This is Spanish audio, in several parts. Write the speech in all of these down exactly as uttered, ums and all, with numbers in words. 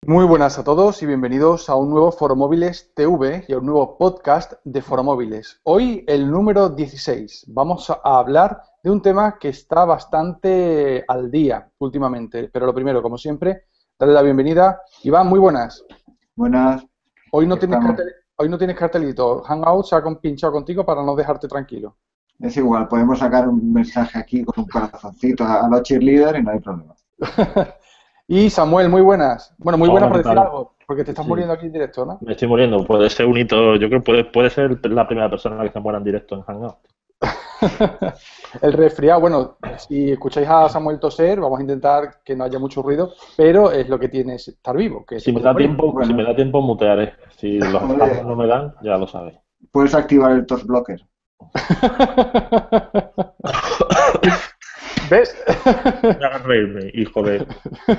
Muy buenas a todos y bienvenidos a un nuevo Foromóviles T V y a un nuevo podcast de Foromóviles. Hoy el número dieciséis. Vamos a hablar de un tema que está bastante al día últimamente, pero lo primero, como siempre, darle la bienvenida. Iván, muy buenas. Buenas. Hoy no tienes cartel, hoy no tienes cartelito. Hangout se ha pinchado contigo para no dejarte tranquilo. Es igual, podemos sacar un mensaje aquí con un corazoncito a los cheerleaders y no hay problema. Y Samuel, muy buenas. Bueno, muy buenas Hola, por ¿qué decir tal? algo, porque te estás Sí, muriendo aquí en directo, ¿no? me estoy muriendo. Puede ser un hito. Yo creo que puede, puede ser la primera persona que se muera en directo en Hangout. El resfriado, bueno, si escucháis a Samuel toser, vamos a intentar que no haya mucho ruido, pero es lo que tiene estar vivo. Que Si me da tiempo, Bueno. si me da tiempo, mutearé. Si los Oye. spams no me dan, ya lo sabéis. Puedes activar el tos blocker. ¿Ves? Me hagas reírme, hijo de...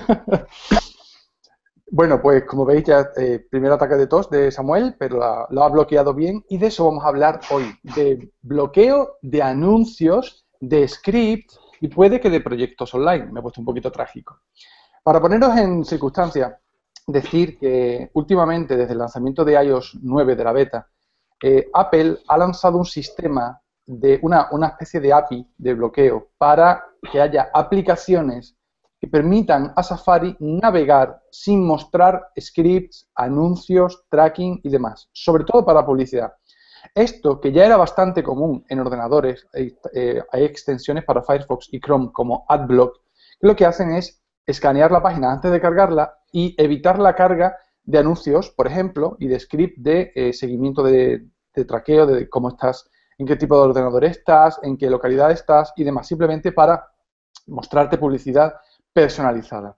Bueno, pues como veis ya, eh, primer ataque de tos de Samuel, pero la- lo ha bloqueado bien y de eso vamos a hablar hoy, de bloqueo de anuncios, de scripts y puede que de proyectos online. Me he puesto un poquito trágico. Para poneros en circunstancia, decir que últimamente, desde el lanzamiento de i O S nueve de la beta, eh, Apple ha lanzado un sistema de una, una especie de A P I de bloqueo para que haya aplicaciones que permitan a Safari navegar sin mostrar scripts, anuncios, tracking y demás, sobre todo para publicidad. Esto, que ya era bastante común en ordenadores, eh, eh, hay extensiones para Firefox y Chrome como AdBlock, que lo que hacen es escanear la página antes de cargarla y evitar la carga de anuncios, por ejemplo, y de script de eh, seguimiento de, de traqueo, de cómo estás, en qué tipo de ordenador estás, en qué localidad estás y demás, simplemente para mostrarte publicidad personalizada.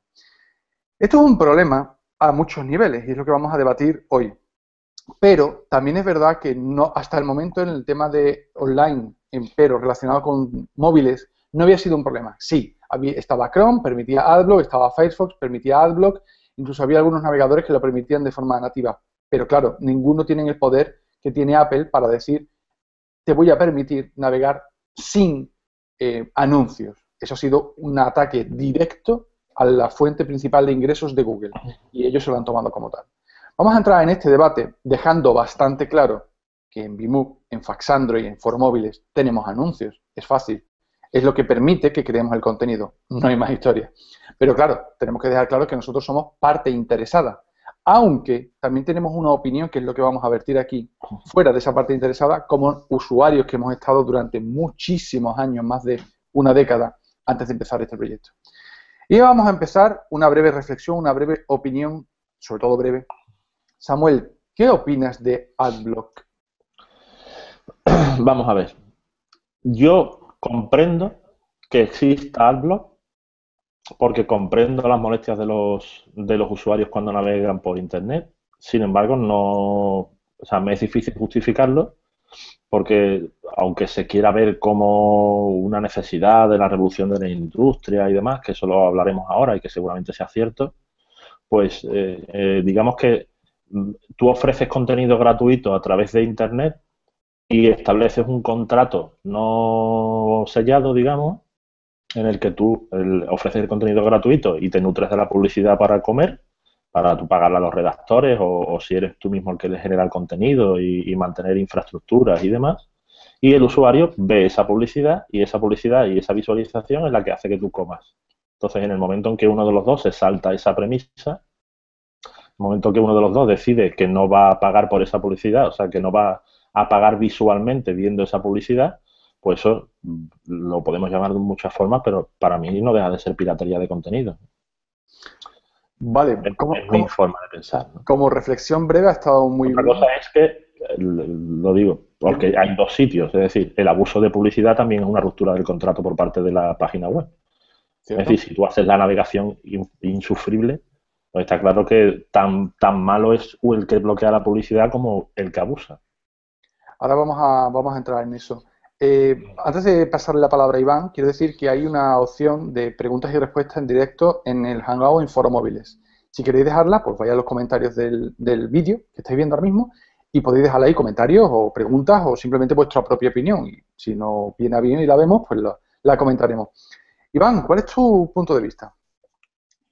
Esto es un problema a muchos niveles y es lo que vamos a debatir hoy. Pero también es verdad que no, hasta el momento en el tema de online, pero relacionado con móviles, no había sido un problema. Sí, había, estaba Chrome, permitía AdBlock, estaba Firefox, permitía AdBlock, incluso había algunos navegadores que lo permitían de forma nativa. Pero claro, ninguno tiene el poder que tiene Apple para decir, te voy a permitir navegar sin eh, anuncios. Eso ha sido un ataque directo a la fuente principal de ingresos de Google y ellos se lo han tomado como tal. Vamos a entrar en este debate dejando bastante claro que en Vimove, en Faxandro y en Foromóviles tenemos anuncios. Es fácil. Es lo que permite que creemos el contenido. No hay más historia. Pero claro, tenemos que dejar claro que nosotros somos parte interesada. Aunque también tenemos una opinión, que es lo que vamos a vertir aquí, fuera de esa parte interesada, como usuarios que hemos estado durante muchísimos años, más de una década, antes de empezar este proyecto. Y vamos a empezar una breve reflexión, una breve opinión, sobre todo breve. Samuel, ¿qué opinas de AdBlock? Vamos a ver. Yo comprendo que exista AdBlock porque comprendo las molestias de los, de los usuarios cuando navegan por Internet. Sin embargo, no, o sea, me es difícil justificarlo porque aunque se quiera ver como una necesidad de la revolución de la industria y demás, que eso lo hablaremos ahora y que seguramente sea cierto, pues eh, eh, digamos que tú ofreces contenido gratuito a través de Internet y estableces un contrato no sellado, digamos, en el que tú el, ofreces el contenido gratuito y te nutres de la publicidad para comer, para tú pagarle a los redactores o, o si eres tú mismo el que le genera el contenido y, y mantener infraestructuras y demás. Y el usuario ve esa publicidad y esa publicidad y esa visualización es la que hace que tú comas. Entonces, en el momento en que uno de los dos se salta esa premisa, el momento que uno de los dos decide que no va a pagar por esa publicidad, o sea, que no va a pagar visualmente viendo esa publicidad, pues eso lo podemos llamar de muchas formas, pero para mí no deja de ser piratería de contenido. Vale, Es, como, es mi como, forma de pensar, ¿no? como reflexión breve ha estado muy Otra bien. cosa es que, lo digo, porque hay dos sitios, es decir, el abuso de publicidad también es una ruptura del contrato por parte de la página web. ¿Cierto? Es decir, si tú haces la navegación insufrible, pues está claro que tan, tan malo es el que bloquea la publicidad como el que abusa. Ahora vamos a, vamos a entrar en eso. Eh, antes de pasarle la palabra a Iván, quiero decir que hay una opción de preguntas y respuestas en directo en el Hangout en Foromóviles. Si queréis dejarla, pues vaya a los comentarios del, del vídeo que estáis viendo ahora mismo y podéis dejarle ahí comentarios o preguntas o simplemente vuestra propia opinión. Y si nos viene a bien y la vemos, pues la, la comentaremos. Iván, ¿cuál es tu punto de vista?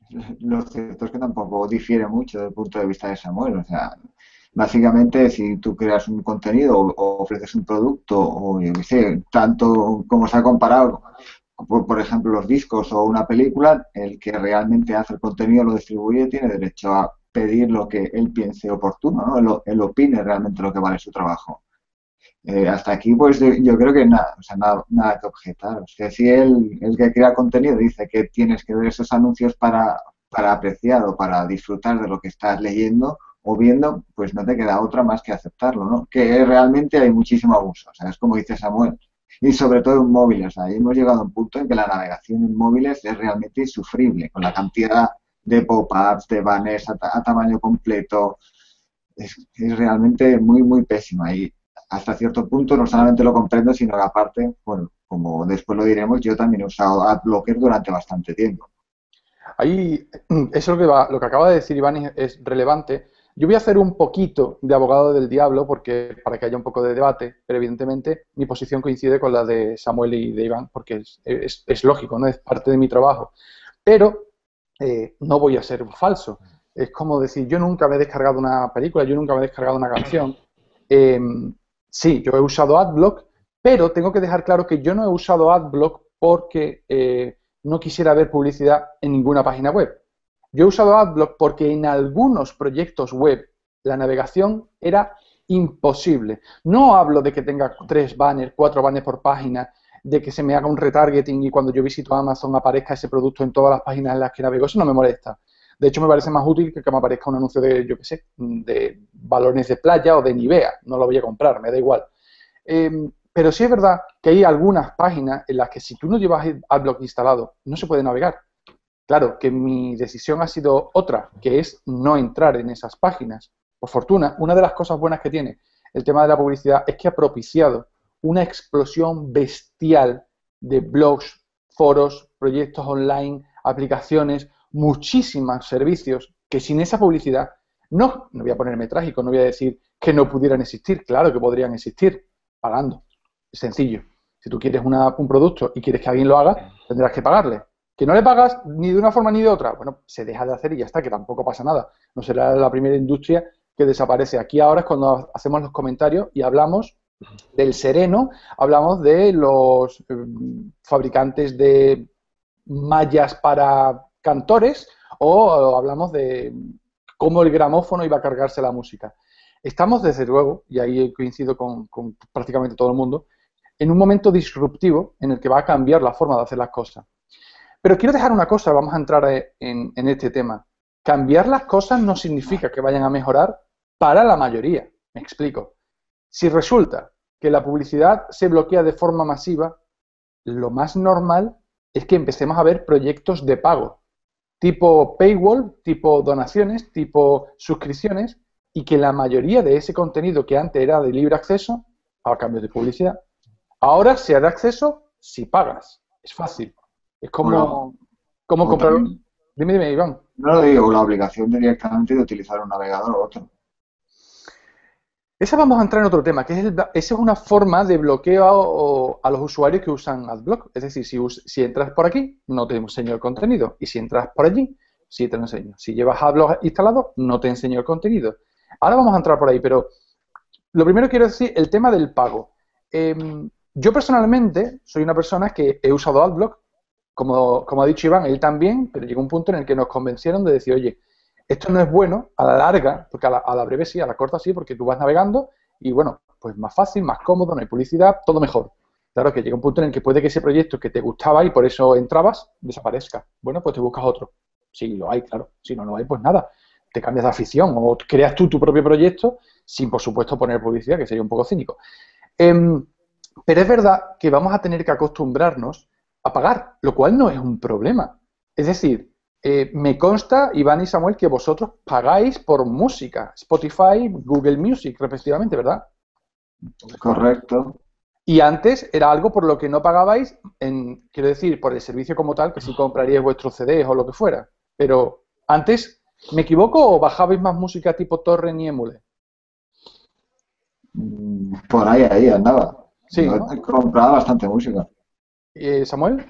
lo cierto es que tampoco difiere mucho desde el punto de vista de Samuel. O sea, básicamente, si tú creas un contenido o, o ofreces un producto, o yo qué sé, tanto como se ha comparado, por, por ejemplo, los discos o una película, el que realmente hace el contenido, lo distribuye, tiene derecho a pedir lo que él piense oportuno, ¿no? Él, él opine realmente lo que vale su trabajo. Eh, hasta aquí, pues yo, yo creo que nada, o sea, nada, nada que objetar. O sea, si el, el que crea contenido dice que tienes que ver esos anuncios para, para apreciar o para disfrutar de lo que estás leyendo o viendo, pues no te queda otra más que aceptarlo, ¿no? Que realmente hay muchísimo abuso, o sea, es como dice Samuel. Y sobre todo en móviles, o sea, hemos llegado a un punto en que la navegación en móviles es realmente insufrible, con la cantidad de pop-ups, de banners a, ta- a tamaño completo, es, es realmente muy, muy pésima. Y hasta cierto punto no solamente lo comprendo, sino que aparte, bueno, como después lo diremos, yo también he usado AdBlocker durante bastante tiempo. Ahí, eso es lo que va, lo que acaba de decir Iván es, es relevante. Yo voy a hacer un poquito de abogado del diablo porque para que haya un poco de debate, pero evidentemente mi posición coincide con la de Samuel y de Iván porque es, es, es lógico, no es parte de mi trabajo. Pero eh, no voy a ser un falso. Es como decir, yo nunca me he descargado una película, yo nunca me he descargado una canción. Eh, sí, yo he usado AdBlock, pero tengo que dejar claro que yo no he usado AdBlock porque eh, no quisiera ver publicidad en ninguna página web. Yo he usado AdBlock porque en algunos proyectos web la navegación era imposible. No hablo de que tenga tres banners, cuatro banners por página, de que se me haga un retargeting y cuando yo visito Amazon aparezca ese producto en todas las páginas en las que navego. Eso no me molesta. De hecho, me parece más útil que que me aparezca un anuncio de, yo qué sé, de balones de playa o de Nivea. No lo voy a comprar, me da igual. Eh, pero sí es verdad que hay algunas páginas en las que si tú no llevas AdBlock instalado, no se puede navegar. Claro, que mi decisión ha sido otra, que es no entrar en esas páginas. Por fortuna, una de las cosas buenas que tiene el tema de la publicidad es que ha propiciado una explosión bestial de blogs, foros, proyectos online, aplicaciones, muchísimos servicios que sin esa publicidad, no, no voy a ponerme trágico, no voy a decir que no pudieran existir, claro que podrían existir, pagando. Es sencillo. Si tú quieres una, un producto y quieres que alguien lo haga, tendrás que pagarle. Que no le pagas ni de una forma ni de otra, bueno, se deja de hacer y ya está, que tampoco pasa nada. No será la primera industria que desaparece. Aquí ahora es cuando hacemos los comentarios y hablamos del sereno, hablamos de los eh, fabricantes de mallas para cantores o, o hablamos de cómo el gramófono iba a cargarse la música. Estamos, desde luego, y ahí coincido con, con prácticamente todo el mundo, en un momento disruptivo en el que va a cambiar la forma de hacer las cosas. Pero quiero dejar una cosa, vamos a entrar en, en este tema. Cambiar las cosas no significa que vayan a mejorar para la mayoría. Me explico. Si resulta que la publicidad se bloquea de forma masiva, lo más normal es que empecemos a ver proyectos de pago, tipo paywall, tipo donaciones, tipo suscripciones, y que la mayoría de ese contenido que antes era de libre acceso, a cambio de publicidad, ahora sea de acceso si pagas. Es fácil. Es Bueno, como, como o comprar... también, Dime, dime, Iván. no lo digo, la obligación de directamente de utilizar un navegador o otro. Esa vamos a entrar en otro tema, que es el, esa es una forma de bloqueo a, a los usuarios que usan AdBlock. Es decir, si, us, si entras por aquí, no te enseño el contenido. Y si entras por allí, sí te lo enseño. Si llevas AdBlock instalado, no te enseño el contenido. Ahora vamos a entrar por ahí, pero lo primero que quiero decir, el tema del pago. Eh, yo personalmente soy una persona que he usado AdBlock, como, como ha dicho Iván, él también, pero llegó un punto en el que nos convencieron de decir, oye, esto no es bueno a la larga, porque a la, a la breve sí, a la corta sí, porque tú vas navegando y bueno, pues más fácil, más cómodo, no hay publicidad, todo mejor. Claro que llega un punto en el que puede que ese proyecto que te gustaba y por eso entrabas, desaparezca. Bueno, pues te buscas otro. Si lo hay, claro. Si no lo hay, pues nada. Te cambias de afición o creas tú tu propio proyecto sin, por supuesto, poner publicidad, que sería un poco cínico. Eh, pero es verdad que vamos a tener que acostumbrarnos a pagar, lo cual no es un problema. Es decir, eh, me consta, Iván y Samuel, que vosotros pagáis por música, Spotify, Google Music, respectivamente, ¿verdad? Correcto. Y antes era algo por lo que no pagabais, en, quiero decir, por el servicio como tal, que sí compraríais vuestros C Ds o lo que fuera. Pero antes, ¿me equivoco o bajabais más música tipo torrent y emule? Por ahí, ahí andaba. Sí, Yo ¿no? compraba bastante música. Eh, ¿Samuel?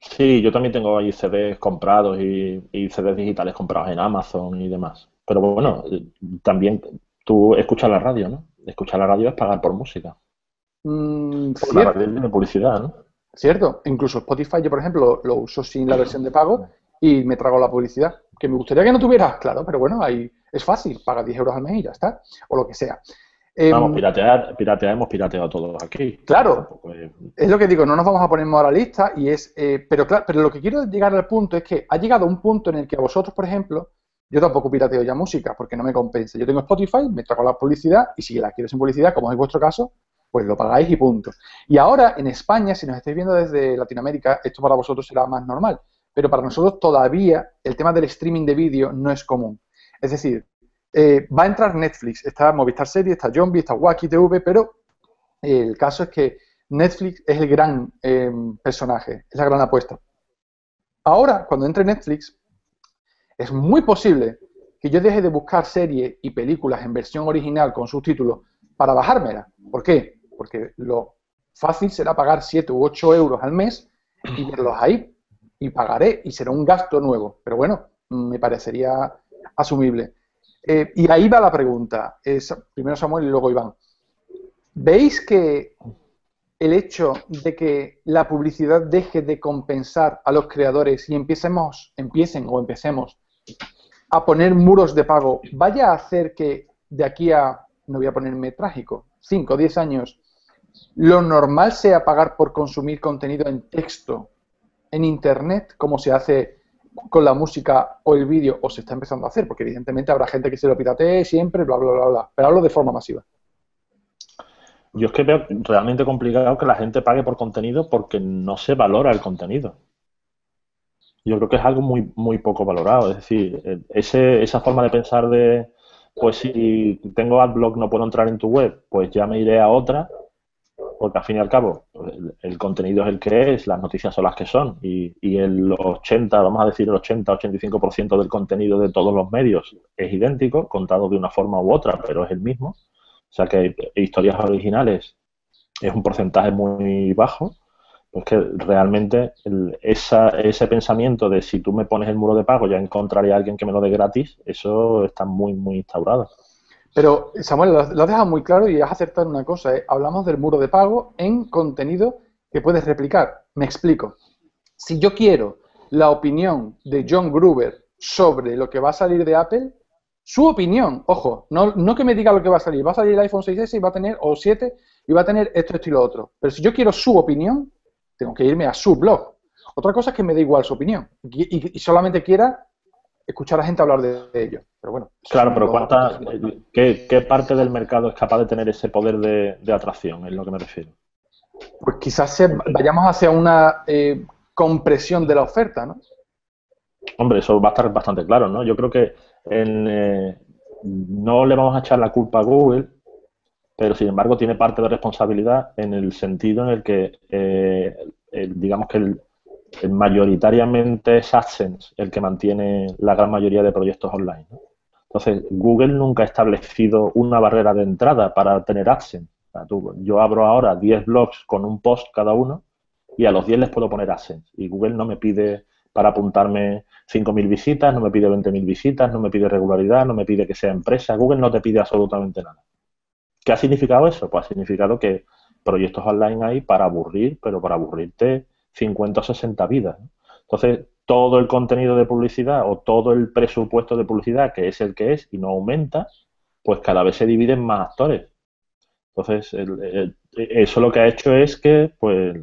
Sí, yo también tengo ahí C Ds comprados y, y C Ds digitales comprados en Amazon y demás. Pero bueno, eh, también tú escuchas la radio, ¿no? Escuchar la radio es pagar por música. Mm, Por la cierto, radio tiene publicidad, ¿no? cierto. Incluso Spotify, yo por ejemplo, lo uso sin la versión de pago y me trago la publicidad. Que me gustaría que no tuviera, claro, pero bueno, ahí es fácil, paga diez euros al mes y ya está, o lo que sea. Vamos, Em, piratear, piratear hemos pirateado todos aquí. O sea, claro, tampoco es- es lo que digo, no nos vamos a poner moralistas y es, eh, pero claro, pero lo que quiero llegar al punto es que ha llegado un punto en el que a vosotros, por ejemplo, yo tampoco pirateo ya música porque no me compensa. Yo tengo Spotify, me trago la publicidad y si la quieres en publicidad, como es vuestro caso, pues lo pagáis y punto. Y ahora en España, si nos estáis viendo desde Latinoamérica, esto para vosotros será más normal, pero para nosotros todavía el tema del streaming de vídeo no es común. Es decir, eh, va a entrar Netflix, está Movistar Series, está Jombi, está Wacky T V, pero el caso es que Netflix es el gran eh, personaje, es la gran apuesta. Ahora, cuando entre Netflix, es muy posible que yo deje de buscar series y películas en versión original con subtítulos para bajármela. ¿Por qué? Porque lo fácil será pagar siete u ocho euros al mes y verlos ahí. Y pagaré y será un gasto nuevo. Pero bueno, me parecería asumible. Eh, y ahí va la pregunta. Es, primero Samuel y luego Iván. ¿Veis que el hecho de que la publicidad deje de compensar a los creadores y empecemos, empiecen o empecemos a poner muros de pago vaya a hacer que de aquí a, no voy a ponerme trágico, cinco o diez años, lo normal sea pagar por consumir contenido en texto, en Internet, como se hace con la música o el vídeo, o se está empezando a hacer? Porque evidentemente habrá gente que se lo piratee siempre, bla, bla, bla, bla, pero hablo de forma masiva. Yo es que veo realmente complicado que la gente pague por contenido porque no se valora el contenido. Yo creo que es algo muy, muy poco valorado. Es decir, eh, ese, esa forma de pensar de, pues si tengo AdBlock no puedo entrar en tu web, pues ya me iré a otra, porque al fin y al cabo el, el contenido es el que es, las noticias son las que son, y, y el ochenta, vamos a decir el ochenta, ochenta y cinco por ciento del contenido de todos los medios es idéntico, contado de una forma u otra, pero es el mismo. O sea que historias originales es un porcentaje muy bajo. Pues que realmente el, esa, ese pensamiento de si tú me pones el muro de pago ya encontraré a alguien que me lo dé gratis, eso está muy, muy instaurado. Pero, Samuel, lo, lo has dejado muy claro y has acertado en una cosa, ¿eh? Hablamos del muro de pago en contenido que puedes replicar. Me explico. Si yo quiero la opinión de John Gruber sobre lo que va a salir de Apple, su opinión, ojo, no, no que me diga lo que va a salir, va a salir el iPhone seis ese y va a tener, o siete, y va a tener esto, esto y lo otro. Pero si yo quiero su opinión, tengo que irme a su blog. Otra cosa es que me da igual su opinión y, y, y solamente quiera escuchar a la gente hablar de, de ello. Pero bueno, eso Claro, son pero dos ¿cuánta, puntos de vista. qué, qué parte del mercado es capaz de tener ese poder de, de atracción? Es lo que me refiero. Pues quizás se, vayamos hacia una eh, compresión de la oferta, ¿no? Hombre, eso va a estar bastante claro, ¿no? Yo creo que en, eh, no le vamos a echar la culpa a Google, pero sin embargo tiene parte de responsabilidad en el sentido en el que, eh, el, digamos que el, el mayoritariamente es AdSense el que mantiene la gran mayoría de proyectos online, ¿no? Entonces, Google nunca ha establecido una barrera de entrada para tener AdSense. O sea, tú, yo abro ahora diez blogs con un post cada uno y a los diez les puedo poner AdSense. Y Google no me pide para apuntarme cinco mil visitas, no me pide veinte mil visitas, no me pide regularidad, no me pide que sea empresa. Google no te pide absolutamente nada. ¿Qué ha significado eso? Pues ha significado que proyectos online hay para aburrir, pero para aburrirte cincuenta o sesenta vidas, ¿no? Entonces, todo el contenido de publicidad o todo el presupuesto de publicidad, que es el que es y no aumenta, pues cada vez se divide en más actores. Entonces, el, el, eso lo que ha hecho es que pues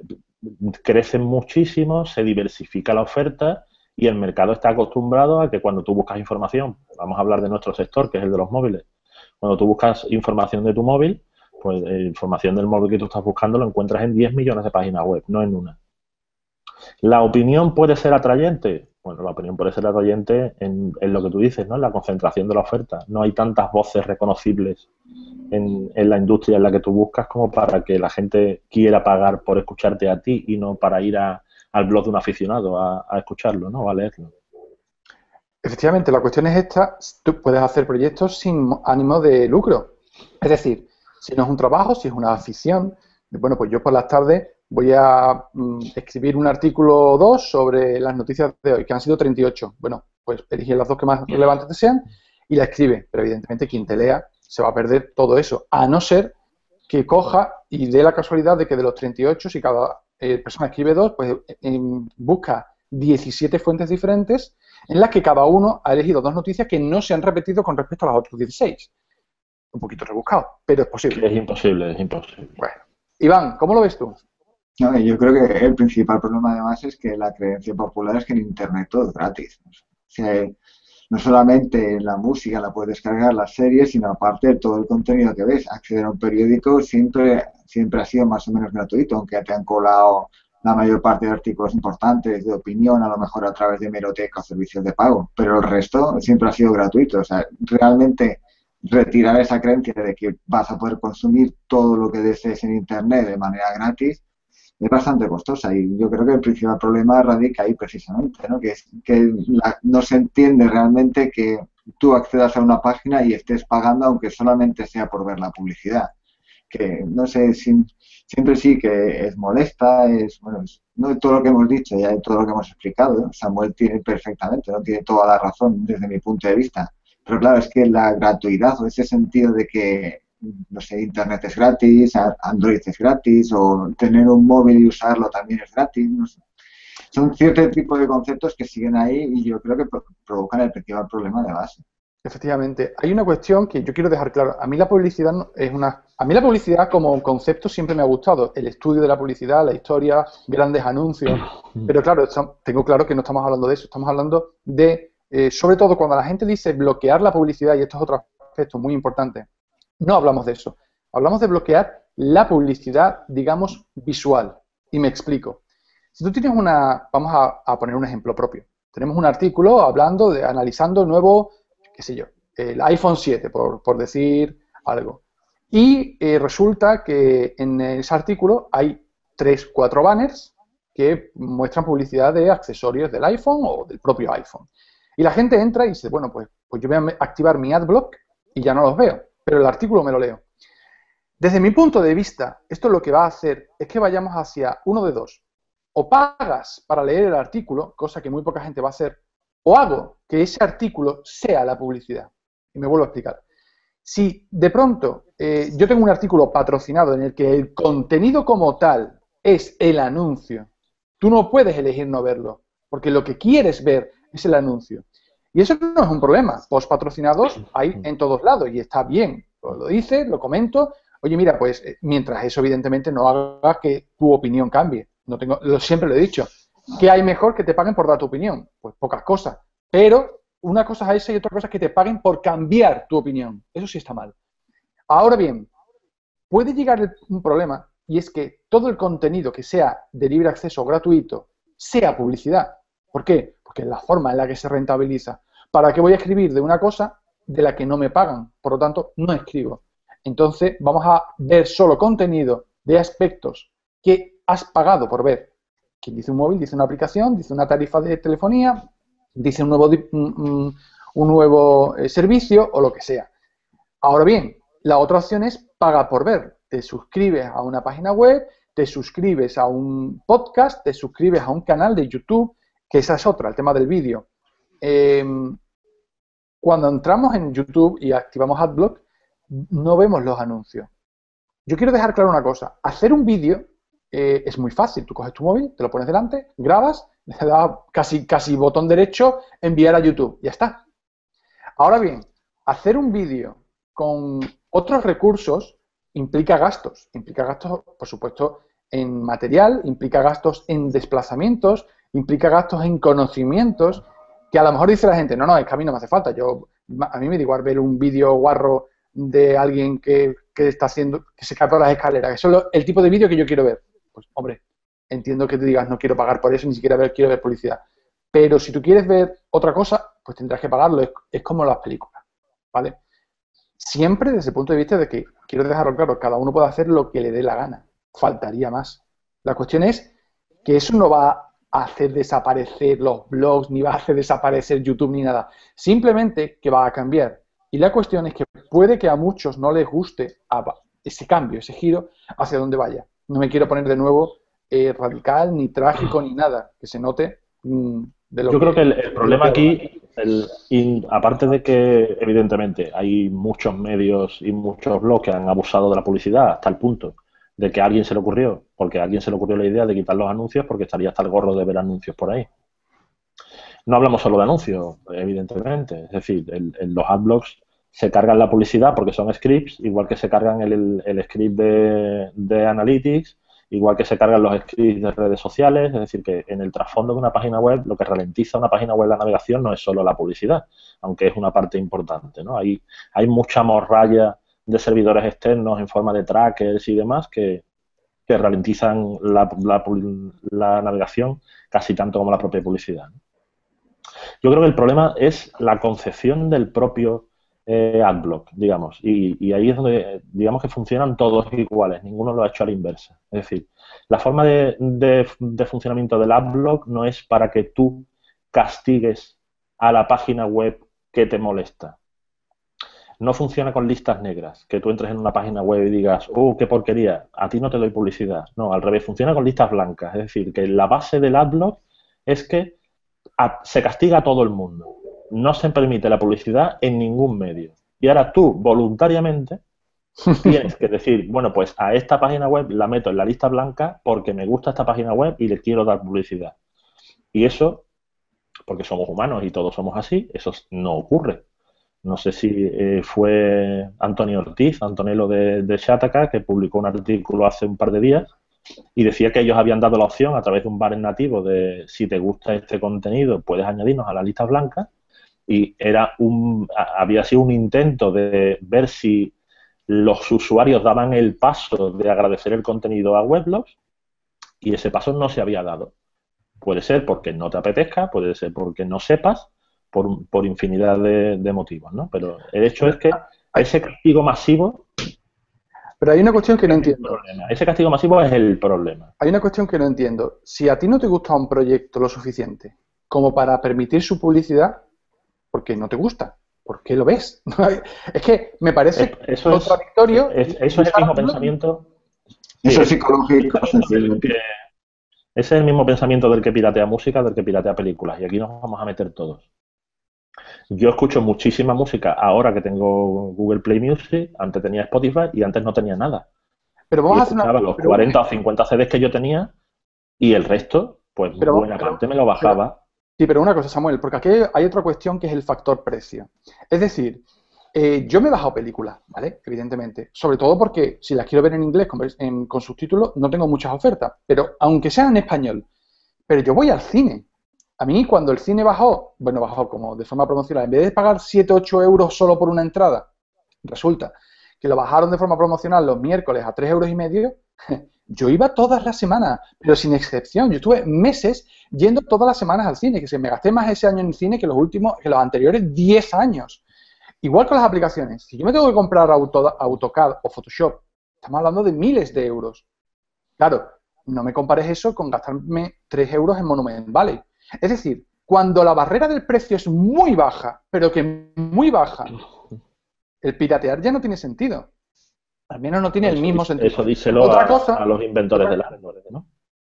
crecen muchísimo, se diversifica la oferta y el mercado está acostumbrado a que cuando tú buscas información, vamos a hablar de nuestro sector, que es el de los móviles, cuando tú buscas información de tu móvil, pues eh, información del móvil que tú estás buscando lo encuentras en diez millones de páginas web, no en una. ¿La opinión puede ser atrayente? Bueno, la opinión puede ser atrayente en, en lo que tú dices, ¿no? En la concentración de la oferta. No hay tantas voces reconocibles en, en la industria en la que tú buscas como para que la gente quiera pagar por escucharte a ti y no para ir a, al blog de un aficionado a, a escucharlo, ¿no? O a leerlo. Efectivamente, la cuestión es esta, tú puedes hacer proyectos sin ánimo de lucro. Es decir, si no es un trabajo, si es una afición, bueno, pues yo por las tardes voy a mm, escribir un artículo o dos sobre las noticias de hoy, que han sido treinta y ocho. Bueno, pues elige las dos que más relevantes te sean y la escribe. Pero evidentemente quien te lea se va a perder todo eso, a no ser que coja y dé la casualidad de que de los treinta y ocho, si cada eh, persona escribe dos, pues eh, busca diecisiete fuentes diferentes en las que cada uno ha elegido dos noticias que no se han repetido con respecto a las otras dieciséis. Un poquito rebuscado, pero es posible. Es imposible, es imposible. Bueno. Iván, ¿cómo lo ves tú? No, yo creo que el principal problema además es que la creencia popular es que en Internet todo es gratis. O sea, no solamente la música la puedes descargar, las series, sino aparte todo el contenido que ves. Acceder a un periódico siempre, siempre ha sido más o menos gratuito, aunque te han colado la mayor parte de artículos importantes de opinión, a lo mejor a través de hemeroteca o servicios de pago, pero el resto siempre ha sido gratuito. O sea, realmente retirar esa creencia de que vas a poder consumir todo lo que desees en Internet de manera gratis es bastante costosa, y yo creo que el principal problema radica ahí precisamente, ¿no? Que es que la, no se entiende realmente que tú accedas a una página y estés pagando aunque solamente sea por ver la publicidad, que no sé, si, siempre sí que es molesta, es, bueno, es, no todo lo que hemos dicho, ya todo lo que hemos explicado, ¿no? Samuel tiene perfectamente, no tiene toda la razón desde mi punto de vista, pero claro, es que la gratuidad o ese sentido de que no sé, Internet es gratis, Android es gratis, o tener un móvil y usarlo también es gratis, no sé. Son cierto tipo de conceptos que siguen ahí y yo creo que provocan el principal problema de base. Efectivamente. Hay una cuestión que yo quiero dejar claro. A mí la publicidad no- es una... A mí la publicidad como concepto siempre me ha gustado. El estudio de la publicidad, la historia, grandes anuncios. Pero claro, esto- tengo claro que no estamos hablando de eso. Estamos hablando de, eh, sobre todo cuando la gente dice bloquear la publicidad, y esto es otro aspecto muy importante. No hablamos de eso. Hablamos de bloquear la publicidad, digamos, visual. Y me explico. Si tú tienes una... Vamos a, a poner un ejemplo propio. Tenemos un artículo hablando de, analizando el nuevo, qué sé yo, el iPhone siete, por, por decir algo. Y eh, resulta que en ese artículo hay tres, cuatro banners que muestran publicidad de accesorios del iPhone o del propio iPhone. Y la gente entra y dice, bueno, pues, pues yo voy a activar mi adblock y ya no los veo, pero el artículo me lo leo. Desde mi punto de vista, esto lo que va a hacer es que vayamos hacia uno de dos. O pagas para leer el artículo, cosa que muy poca gente va a hacer, o hago que ese artículo sea la publicidad. Y me vuelvo a explicar. Si de pronto eh, yo tengo un artículo patrocinado en el que el contenido como tal es el anuncio, tú no puedes elegir no verlo, porque lo que quieres ver es el anuncio. Y eso no es un problema. Post patrocinados hay en todos lados y está bien. Lo dices, lo comento. Oye, mira, pues eh, mientras eso evidentemente no haga que tu opinión cambie. No tengo, lo, siempre lo he dicho. ¿Qué hay mejor que te paguen por dar tu opinión? Pues pocas cosas. Pero una cosa es esa y otra cosa es que te paguen por cambiar tu opinión. Eso sí está mal. Ahora bien, puede llegar un problema y es que todo el contenido que sea de libre acceso gratuito sea publicidad. ¿Por qué? Porque es la forma en la que se rentabiliza. ¿Para qué voy a escribir de una cosa de la que no me pagan? Por lo tanto, no escribo. Entonces, vamos a ver solo contenido de aspectos que has pagado por ver. Quien dice un móvil, dice una aplicación, dice una tarifa de telefonía, dice un nuevo, un, un nuevo eh, servicio o lo que sea. Ahora bien, la otra opción es paga por ver. Te suscribes a una página web, te suscribes a un podcast, te suscribes a un canal de YouTube, que esa es otra, el tema del vídeo. Eh, cuando entramos en YouTube y activamos AdBlock, no vemos los anuncios. Yo quiero dejar claro una cosa. Hacer un vídeo eh, es muy fácil. Tú coges tu móvil, te lo pones delante, grabas, le das casi, casi botón derecho, enviar a YouTube. Ya está. Ahora bien, hacer un vídeo con otros recursos implica gastos. Implica gastos, por supuesto, en material, implica gastos en desplazamientos, implica gastos en conocimientos, que a lo mejor dice la gente, no, no, es que a mí no me hace falta. Yo, a mí me da igual ver un vídeo guarro de alguien que, que está haciendo, que se cae por las escaleras. Eso es lo, el tipo de vídeo que yo quiero ver. Pues, hombre, entiendo que te digas, no quiero pagar por eso, ni siquiera ver, quiero ver publicidad. Pero si tú quieres ver otra cosa, pues tendrás que pagarlo. Es, es como las películas, ¿vale? Siempre desde el punto de vista de que, quiero dejarlo claro, cada uno puede hacer lo que le dé la gana. Faltaría más. La cuestión es que eso no va a hacer desaparecer los blogs, ni va a hacer desaparecer YouTube, ni nada. Simplemente que va a cambiar. Y la cuestión es que puede que a muchos no les guste ese cambio, ese giro, hacia dónde vaya. No me quiero poner de nuevo eh, radical, ni trágico, ni nada, que se note mm, de lo Yo que... creo que el, el problema aquí, el, in- aparte de que evidentemente hay muchos medios y muchos blogs que han abusado de la publicidad hasta el punto de que a alguien se le ocurrió, porque a alguien se le ocurrió la idea de quitar los anuncios porque estaría hasta el gorro de ver anuncios por ahí. No hablamos solo de anuncios, evidentemente. Es decir, el- el- los adblocks se cargan la publicidad porque son scripts, igual que se cargan el, el- el script de, de Analytics, igual que se cargan los scripts de redes sociales. Es decir, que en el trasfondo de una página web, lo que ralentiza una página web la navegación no es solo la publicidad, aunque es una parte importante, ¿no? Hay, hay mucha morralla de servidores externos en forma de trackers y demás que, que ralentizan la, la pu- la navegación casi tanto como la propia publicidad, ¿no? Yo creo que el problema es la concepción del propio eh, adblock, digamos, y, y ahí es donde, digamos que funcionan todos iguales, ninguno lo ha hecho a la inversa. Es decir, la forma de, de- de funcionamiento del adblock no es para que tú castigues a la página web que te molesta. No funciona con listas negras, que tú entres en una página web y digas, oh, qué porquería, a ti no te doy publicidad. No, al revés, funciona con listas blancas. Es decir, que la base del adblock es que a- se castiga a todo el mundo. No se permite la publicidad en ningún medio. Y ahora tú, voluntariamente, tienes que decir, bueno, pues a esta página web la meto en la lista blanca porque me gusta esta página web y le quiero dar publicidad. Y eso, porque somos humanos y todos somos así, eso no ocurre. No sé si eh, fue Antonio Ortiz, Antonello de, de Shataka, que publicó un artículo hace un par de días y decía que ellos habían dado la opción a través de un banner nativo de si te gusta este contenido puedes añadirnos a la lista blanca, y era un, había sido un intento de ver si los usuarios daban el paso de agradecer el contenido a Weblogs y ese paso no se había dado. Puede ser porque no te apetezca, puede ser porque no sepas, por, por infinidad de, de motivos, ¿no? Pero el hecho es que ese castigo masivo Pero hay una cuestión que no es el entiendo. problema. Ese castigo masivo es el problema. Hay una cuestión que no entiendo. Si a ti no te gusta un proyecto lo suficiente como para permitir su publicidad, ¿por qué no te gusta? ¿Por qué lo ves? Es que me parece Eso es, contradictorio. es- eso es el mismo pensamiento. Eso es Sí, psicológico, es el mismo del sencillamente. que- ese es el mismo pensamiento del que piratea música, del que piratea películas. Y aquí nos vamos a meter todos. Yo escucho muchísima música ahora que tengo Google Play Music, antes tenía Spotify y antes no tenía nada. Pero Y vamos a hacer una... escuchaba los pero- cuarenta o cincuenta C Ds que yo tenía y el resto, pues Pero- buena pero- parte me lo bajaba. Sí, pero una cosa, Samuel, porque aquí hay otra cuestión que es el factor precio. Es decir, eh, yo me he bajado películas, ¿vale? Evidentemente. Sobre todo porque si las quiero ver en inglés con, en- con subtítulos, no tengo muchas ofertas. Pero aunque sean en español. Pero yo voy al cine. A mí cuando el cine bajó, bueno, bajó como de forma promocional, en vez de pagar siete, ocho euros solo por una entrada, resulta que lo bajaron de forma promocional los miércoles a tres euros y medio. Yo iba todas las semanas, pero sin excepción. Yo estuve meses yendo todas las semanas al cine, que se me gasté más ese año en el cine que los últimos, que los anteriores diez años. Igual con las aplicaciones. Si yo me tengo que comprar Auto- AutoCAD o Photoshop, estamos hablando de miles de euros. Claro, no me compares eso con gastarme tres euros en Monument Valley. Es decir, cuando la barrera del precio es muy baja, pero que muy baja, el piratear ya no tiene sentido. Al menos no tiene el Eso mismo dí- sentido. Eso díselo Otra a, cosa- a los inventores otra- de las hardware, ¿no?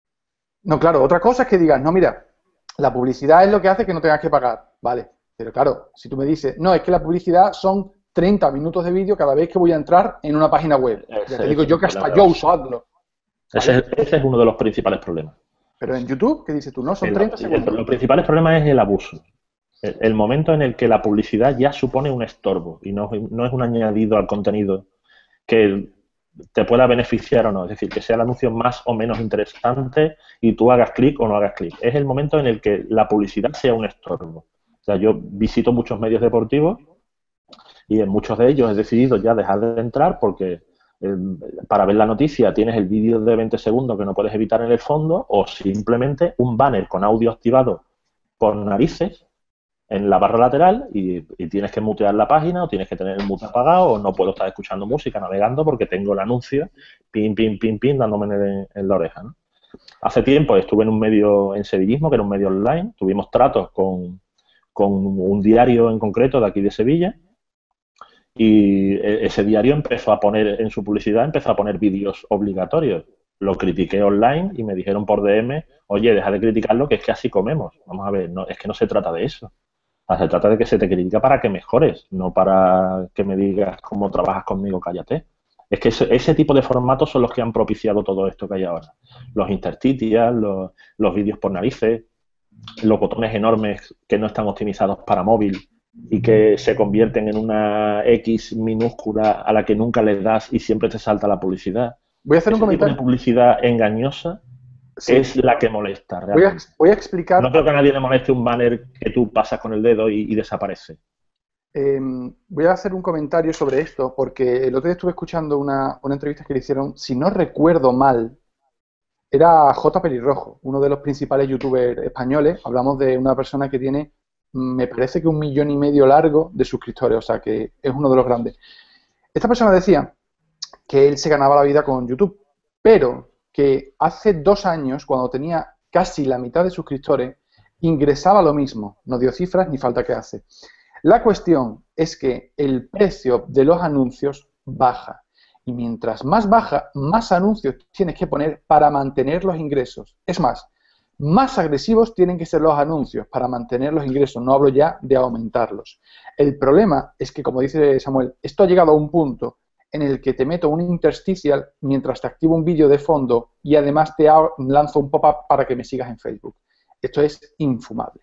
No, claro, otra cosa es que digas, no, mira, la publicidad es lo que hace que no tengas que pagar. Vale, pero claro, si tú me dices, no, es que la publicidad son treinta minutos de vídeo cada vez que voy a entrar en una página web. Ese Ya te es digo el yo que hasta problema yo de uso AdBlock. Ese es, ese es uno de los principales problemas. Pero en YouTube, ¿qué dices tú? No, son El- treinta el- segundos. los principales problemas es el abuso. El, el momento en el que la publicidad ya supone un estorbo y no, no es un añadido al contenido que te pueda beneficiar o no. Es decir, que sea el anuncio más o menos interesante y tú hagas clic o no hagas clic. Es el momento en el que la publicidad sea un estorbo. O sea, yo visito muchos medios deportivos y en muchos de ellos he decidido ya dejar de entrar porque eh, para ver la noticia tienes el vídeo de veinte segundos que no puedes evitar en el fondo, o simplemente un banner con audio activado por narices en la barra lateral y, y tienes que mutear la página o tienes que tener el mute apagado o no puedo estar escuchando música navegando porque tengo el anuncio pin, pin, pin, pin dándome en, en la oreja, ¿no? Hace tiempo estuve en un medio en Sevillismo, que era un medio online, tuvimos tratos con, con un diario en concreto de aquí de Sevilla y ese diario empezó a poner en su publicidad, empezó a poner vídeos obligatorios. Lo critiqué online y me dijeron por D M, oye, deja de criticarlo, que es que así comemos. Vamos a ver, no, es que no se trata de eso. O sea, se trata de que se te critica para que mejores, no para que me digas cómo trabajas conmigo, cállate. Es que ese, ese tipo de formatos son los que han propiciado todo esto que hay ahora. Los interstitials, los, los vídeos por narices, los botones enormes que no están optimizados para móvil y que se convierten en una X minúscula a la que nunca les das y siempre te salta la publicidad. Voy a hacer Ese un comentario. tipo de publicidad engañosa sí. es la que molesta realmente. Voy a, voy a explicar... No creo que a nadie le moleste un banner que tú pasas con el dedo y, y desaparece. Eh, voy a hacer un comentario sobre esto, porque el otro día estuve escuchando una, una entrevista que le hicieron, si no recuerdo mal, era J. Pelirrojo, uno de los principales youtubers españoles. Hablamos de una persona que tiene, me parece que un millón y medio largo de suscriptores, o sea que es uno de los grandes. Esta persona decía que él se ganaba la vida con YouTube, pero que hace dos años, cuando tenía casi la mitad de suscriptores, ingresaba lo mismo. No dio cifras ni falta que hace. La cuestión es que el precio de los anuncios baja. Y mientras más baja, más anuncios tienes que poner para mantener los ingresos. Es más, más agresivos tienen que ser los anuncios para mantener los ingresos. No hablo ya de aumentarlos. El problema es que, como dice Samuel, esto ha llegado a un punto en el que te meto un intersticial mientras te activo un vídeo de fondo y además te lanzo un pop-up para que me sigas en Facebook. Esto es infumable.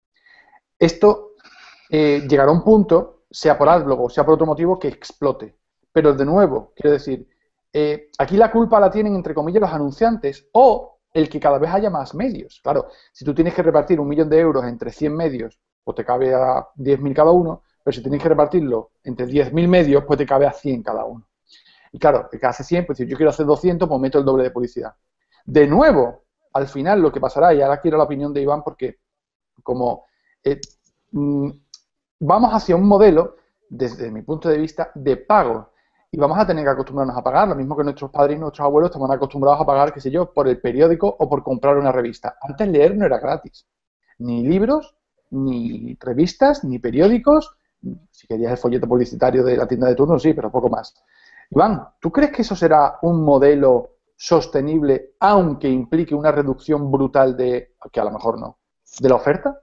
Esto eh, llegará a un punto, sea por AdBlock o sea por otro motivo, que explote. Pero de nuevo, quiero decir, eh, aquí la culpa la tienen, entre comillas, los anunciantes o el que cada vez haya más medios. Claro, si tú tienes que repartir un millón de euros entre cien medios, pues te cabe a diez mil cada uno, pero si tienes que repartirlo entre diez mil medios, pues te cabe a cien cada uno. Y claro, el que hace cien, pues si yo quiero hacer doscientos, pues meto el doble de publicidad. De nuevo, al final lo que pasará, y ahora quiero la opinión de Iván, porque como eh, mmm, vamos hacia un modelo, desde mi punto de vista, de pago. Y vamos a tener que acostumbrarnos a pagar, lo mismo que nuestros padres y nuestros abuelos estaban acostumbrados a pagar, qué sé yo, por el periódico o por comprar una revista. Antes leer no era gratis. Ni libros, ni revistas, ni periódicos. Si querías el folleto publicitario de la tienda de turno, sí, pero poco más. Iván, ¿tú crees que eso será un modelo sostenible, aunque implique una reducción brutal de, que a lo mejor no, de la oferta?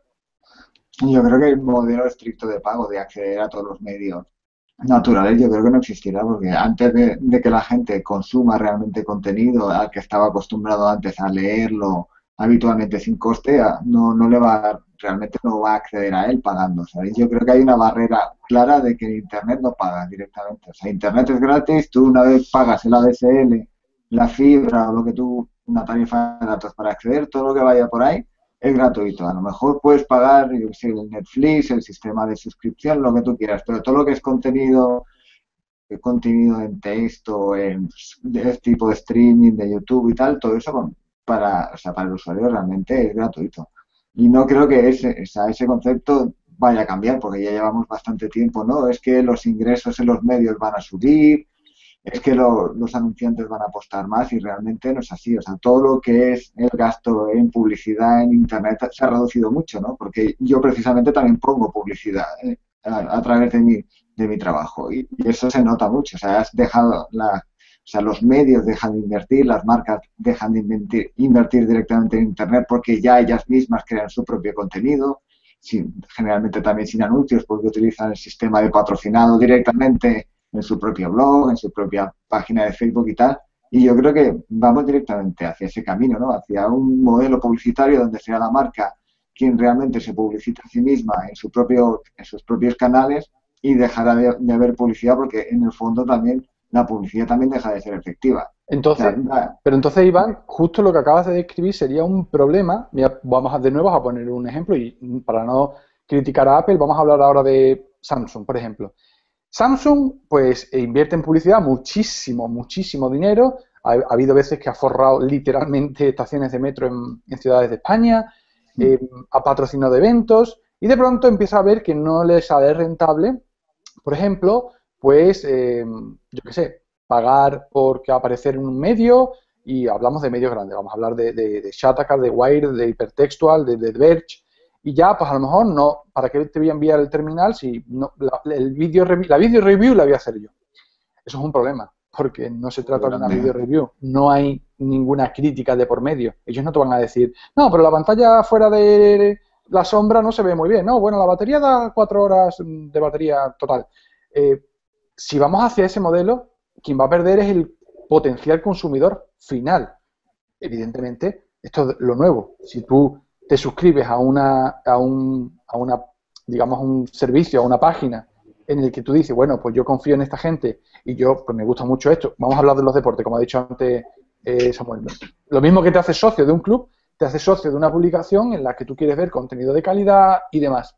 Yo creo que el modelo estricto de pago, de acceder a todos los medios naturales, yo creo que no existirá, porque antes de, de que la gente consuma realmente contenido al que estaba acostumbrado antes a leerlo habitualmente sin coste, no, no le va, realmente no va a acceder a él pagando, ¿sabes? Yo creo que hay una barrera clara de que en Internet no pagas directamente. O sea, Internet es gratis, tú una vez pagas el A D S L, la fibra o lo que tú, una tarifa de datos para acceder, todo lo que vaya por ahí es gratuito. A lo mejor puedes pagar, yo sé, el Netflix, el sistema de suscripción, lo que tú quieras, pero todo lo que es contenido, contenido en texto, en de tipo de streaming, de YouTube y tal, todo eso para, o sea, para el usuario realmente es gratuito. Y no creo que ese, o sea, ese concepto vaya a cambiar, porque ya llevamos bastante tiempo, ¿no? Es que los ingresos en los medios van a subir, es que lo, los anunciantes van a apostar más y realmente no es así. O sea, todo lo que es el gasto en publicidad en Internet se ha reducido mucho, ¿no? Porque yo precisamente también pongo publicidad ¿eh? a, a través de mi, de mi trabajo y, y eso se nota mucho. O sea, has dejado la, o sea, los medios dejan de invertir, las marcas dejan de invertir, invertir directamente en Internet porque ya ellas mismas crean su propio contenido, sin, generalmente también sin anuncios porque utilizan el sistema de patrocinado directamente en su propio blog, en su propia página de Facebook y tal, y yo creo que vamos directamente hacia ese camino, ¿no? Hacia un modelo publicitario donde sea la marca quien realmente se publicita a sí misma en, su propio, en sus propios canales y dejará de, de haber publicidad porque en el fondo también la publicidad también deja de ser efectiva. Entonces, o sea, pero entonces, Iván, justo lo que acabas de describir sería un problema. Mira, vamos a, de nuevo a poner un ejemplo y para no criticar a Apple, vamos a hablar ahora de Samsung, por ejemplo. Samsung, pues, invierte en publicidad muchísimo, muchísimo dinero. Ha, ha habido veces que ha forrado literalmente estaciones de metro en, en ciudades de España, eh, ha patrocinado eventos y de pronto empieza a ver que no le sale rentable, por ejemplo, pues, eh, yo qué sé, pagar por aparecer en un medio, y hablamos de medios grandes, vamos a hablar de, de, de Shataka, de Wired, de Hipertextual, de, de Verge. Y ya, pues a lo mejor no, ¿para qué te voy a enviar el terminal si no, la, el video, la video review la voy a hacer yo? Eso es un problema. porque no se trata de una video review, no hay ninguna crítica de por medio. Ellos no te van a decir, no, pero la pantalla fuera de la sombra no se ve muy bien. No, bueno, la batería da cuatro horas de batería total. Eh, si vamos hacia ese modelo, quien va a perder es el potencial consumidor final. Evidentemente, esto es lo nuevo. Si tú te suscribes a una, a un, a una, digamos, un servicio, a una página en el que tú dices, bueno, pues yo confío en esta gente y yo, pues me gusta mucho esto. Vamos a hablar de los deportes, como ha dicho antes eh, Samuel. Lo mismo que te hace socio de un club, te hace socio de una publicación en la que tú quieres ver contenido de calidad y demás.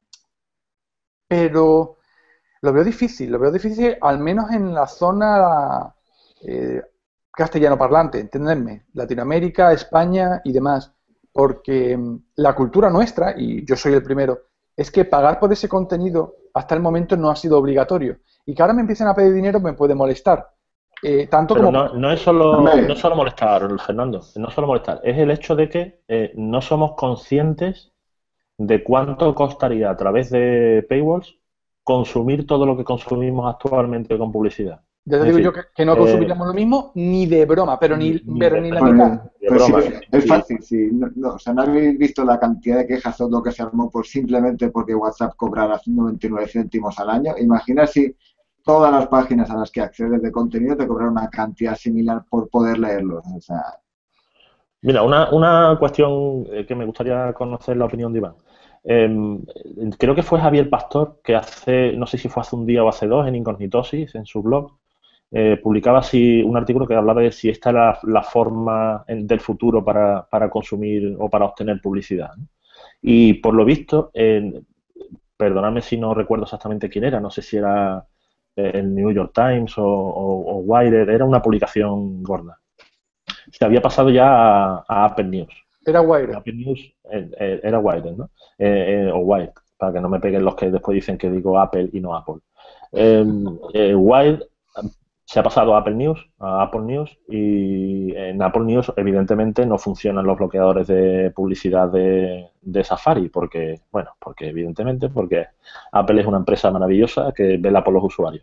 Pero lo veo difícil, lo veo difícil al menos en la zona eh, castellano parlante, entenderme, Latinoamérica, España y demás, porque la cultura nuestra, y yo soy el primero, es que pagar por ese contenido hasta el momento no ha sido obligatorio. Y que ahora me empiecen a pedir dinero me puede molestar. Eh, tanto Pero como... no, no es solo, no es solo molestar, Fernando, no es solo molestar, es el hecho de que eh, no somos conscientes de cuánto costaría a través de paywalls consumir todo lo que consumimos actualmente con publicidad. Ya te digo yo que, que no consumiríamos eh, lo mismo ni de broma, pero ni, ni, pero de, ni la pues, mitad. De pues broma. Sí, es fácil, sí. No, no, o sea, no habéis visto la cantidad de quejas o lo que se armó por simplemente porque WhatsApp cobrara noventa y nueve céntimos al año. Imagina si todas las páginas a las que accedes de contenido te cobraran una cantidad similar por poder leerlos. O sea... Mira, una, una cuestión que me gustaría conocer la opinión de Iván. Eh, creo que fue Javier Pastor que hace, no sé si fue hace un día o hace dos, en Incognitosis, en su blog, Eh, publicaba así un artículo que hablaba de si esta era la, la forma en, del futuro para, para consumir o para obtener publicidad, ¿no? Y por lo visto, eh, perdonadme si no recuerdo exactamente quién era, no sé si era eh, el New York Times o, o, o Wired, era una publicación gorda. Se había pasado ya a, a Apple News. Era Wired. Apple News eh, eh, era Wired, ¿no? Eh, eh, o Wired, para que no me peguen los que después dicen que digo Apple y no Apple. Eh, eh, Wired se ha pasado a Apple News, a Apple News, y en Apple News evidentemente no funcionan los bloqueadores de publicidad de, de Safari, porque, bueno, porque evidentemente, porque Apple es una empresa maravillosa que vela por los usuarios.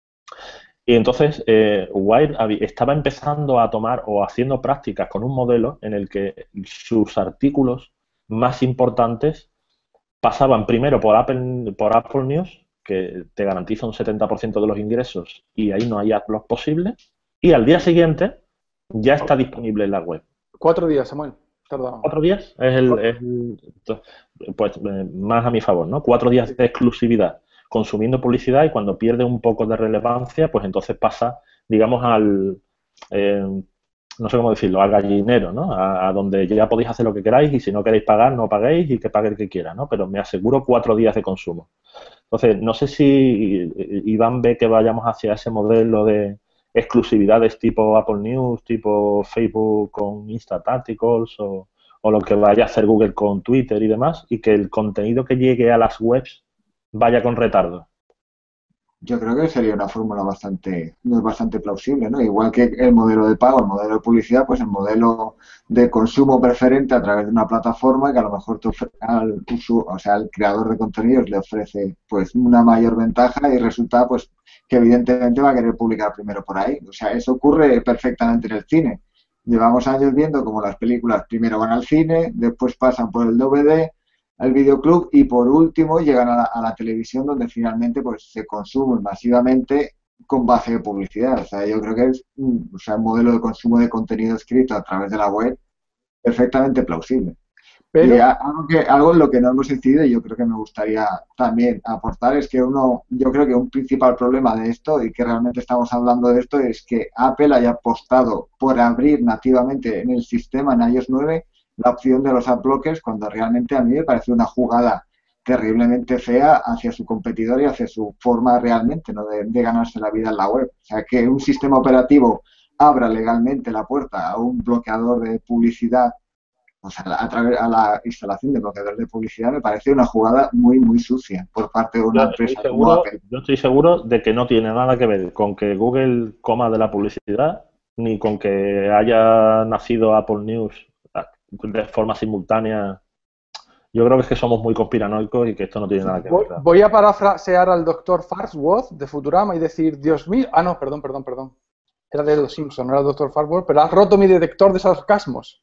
Y entonces eh, Wired estaba empezando a tomar o haciendo prácticas con un modelo en el que sus artículos más importantes pasaban primero por Apple, por Apple News, que te garantiza un setenta por ciento de los ingresos y ahí no hay adblock posible, y al día siguiente ya está disponible en la web. Cuatro días, Samuel. Tardamos. ¿Cuatro días? Es el, es el, pues eh, más a mi favor, ¿no? Cuatro días de exclusividad consumiendo publicidad, y cuando pierde un poco de relevancia, pues entonces pasa, digamos, al... Eh, no sé cómo decirlo, al gallinero, ¿no? A, a donde ya podéis hacer lo que queráis y si no queréis pagar, no paguéis y que pague el que quiera, ¿no? Pero me aseguro cuatro días de consumo. Entonces, no sé si Iván ve que vayamos hacia ese modelo de exclusividades tipo Apple News, tipo Facebook con Instant Articles o, o lo que vaya a hacer Google con Twitter y demás, y que el contenido que llegue a las webs vaya con retardo. Yo creo que sería una fórmula bastante, bastante plausible, ¿no? Igual que el modelo de pago, el modelo de publicidad, pues el modelo de consumo preferente a través de una plataforma que a lo mejor te ofrece al, o sea, al creador de contenidos le ofrece pues una mayor ventaja y resulta pues que evidentemente va a querer publicar primero por ahí. O sea, eso ocurre perfectamente en el cine. Llevamos años viendo como las películas primero van al cine, después pasan por el D V D, al videoclub y por último llegan a la, a la televisión, donde finalmente pues se consumen masivamente con base de publicidad. O sea, yo creo que es un, o sea, un modelo de consumo de contenido escrito a través de la web perfectamente plausible. Pero... Y algo, que, algo en lo que no hemos incidido y yo creo que me gustaría también aportar es que uno, yo creo que un principal problema de esto y que realmente estamos hablando de esto es que Apple haya apostado por abrir nativamente en el sistema en iOS nueve la opción de los adblockers, cuando realmente a mí me parece una jugada terriblemente fea hacia su competidor y hacia su forma realmente, ¿no? de, de ganarse la vida en la web. O sea, que un sistema operativo abra legalmente la puerta a un bloqueador de publicidad, o sea, a través a la instalación de bloqueadores de publicidad, me parece una jugada muy, muy sucia por parte de una yo empresa seguro, como Apple. Yo estoy seguro de que no tiene nada que ver con que Google coma de la publicidad, ni con que haya nacido Apple News de forma simultánea. Yo creo que es que somos muy conspiranoicos y que esto no tiene nada que ver. Voy, voy a parafrasear al doctor Farnsworth de Futurama y decir, Dios mío... Ah, no, perdón, perdón, perdón. Era de los Simpsons, no era el doctor Farquhar, pero has roto mi detector de sarcasmos.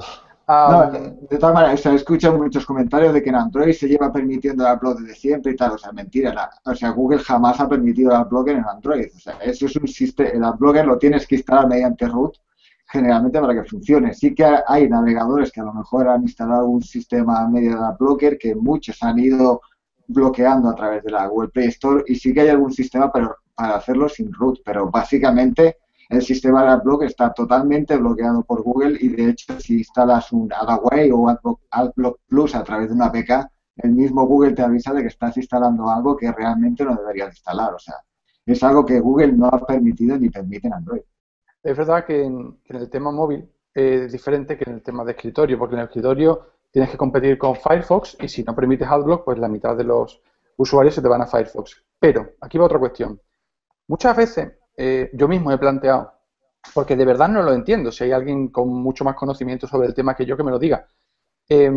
No, Um, de, de todas maneras, se escuchan muchos comentarios de que en Android se lleva permitiendo el upload desde siempre y tal, o sea, mentira. La, o sea, Google jamás ha permitido el uploader en Android. O sea, eso es un sistema, el uploader lo tienes que instalar mediante root, generalmente para que funcione. Sí que hay navegadores que a lo mejor han instalado un sistema medio de uploader que muchos han ido bloqueando a través de la Google Play Store y sí que hay algún sistema para, para hacerlo sin root, pero básicamente el sistema de AdBlock está totalmente bloqueado por Google y de hecho si instalas un AdAway o AdBlock, AdBlock Plus a través de una A P K, el mismo Google te avisa de que estás instalando algo que realmente no deberías instalar. O sea, es algo que Google no ha permitido ni permite en Android. Es verdad que en, que en el tema móvil es diferente que en el tema de escritorio, porque en el escritorio tienes que competir con Firefox y si no permites AdBlock, pues la mitad de los usuarios se te van a Firefox. Pero, aquí va otra cuestión. Muchas veces eh, yo mismo he planteado, porque de verdad no lo entiendo, si hay alguien con mucho más conocimiento sobre el tema que yo que me lo diga. Eh,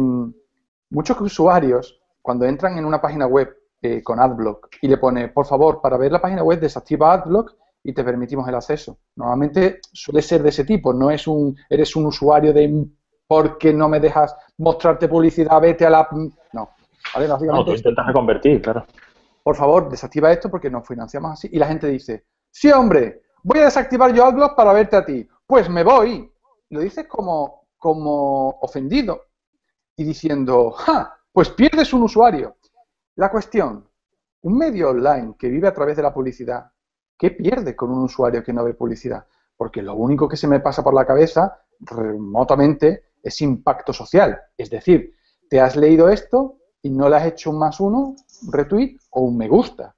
muchos usuarios, cuando entran en una página web eh, con AdBlock y le pone, por favor, para ver la página web desactiva AdBlock y te permitimos el acceso. Normalmente suele ser de ese tipo, no es un, eres un usuario de ¿por qué no me dejas mostrarte publicidad? Vete a la... No, ¿vale? No, tú intentas reconvertir, claro. Por favor, desactiva esto porque nos financiamos así. Y la gente dice, sí, hombre, voy a desactivar yo AdBlock para verte a ti. Pues me voy. Lo dices como, como ofendido y diciendo, ¡ja! Pues pierdes un usuario. La cuestión, un medio online que vive a través de la publicidad, ¿qué pierde con un usuario que no ve publicidad? Porque lo único que se me pasa por la cabeza, remotamente, es impacto social. Es decir, te has leído esto y no le has hecho un más uno, un retweet o un me gusta.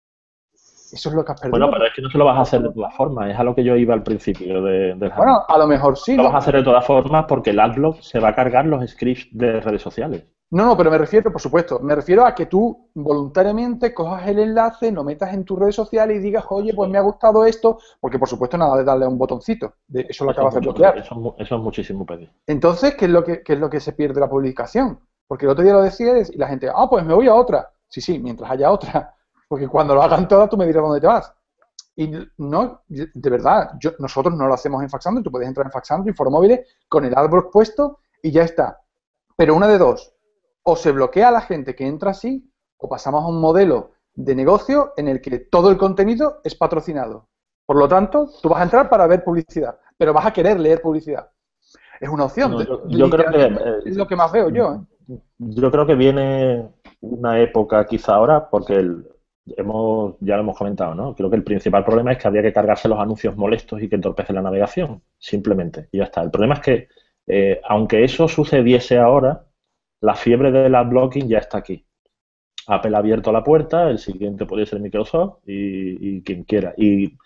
Eso es lo que has perdido. Bueno, pero es que no se lo vas a hacer de todas formas, es a lo que yo iba al principio de, del Bueno, a lo mejor sí. Lo ¿no? vas a hacer de todas formas porque el AdBlock se va a cargar los scripts de redes sociales. No, no, pero me refiero, por supuesto, me refiero a que tú voluntariamente cojas el enlace, lo metas en tus redes sociales y digas, oye, pues me ha gustado esto, porque por supuesto nada de darle a un botoncito, de eso lo acabas de bloquear. Eso, eso es muchísimo pedir. Entonces, ¿qué es lo que, qué es lo que se pierde la publicación? Porque el otro día lo decías y la gente, ah, pues me voy a otra. Sí, sí, mientras haya otra, porque cuando lo hagan todas tú me dirás dónde te vas. Y no, de verdad, yo, nosotros no lo hacemos en Faxandro, tú puedes entrar en Faxandro y Foromóviles con el AdBlock puesto y ya está. Pero una de dos, o se bloquea a la gente que entra así, o pasamos a un modelo de negocio en el que todo el contenido es patrocinado. Por lo tanto, tú vas a entrar para ver publicidad, pero vas a querer leer publicidad. Es una opción. No, yo, yo creo que eh, es lo que más veo yo. ¿eh? Yo creo que viene una época quizá ahora, porque el, hemos ya lo hemos comentado, ¿no? Creo que el principal problema es que había que cargarse los anuncios molestos y que entorpecen la navegación, simplemente, y ya está. El problema es que, eh, aunque eso sucediese ahora, la fiebre del adblocking ya está aquí. Apple ha abierto la puerta, el siguiente puede ser Microsoft y, y quien quiera. Y,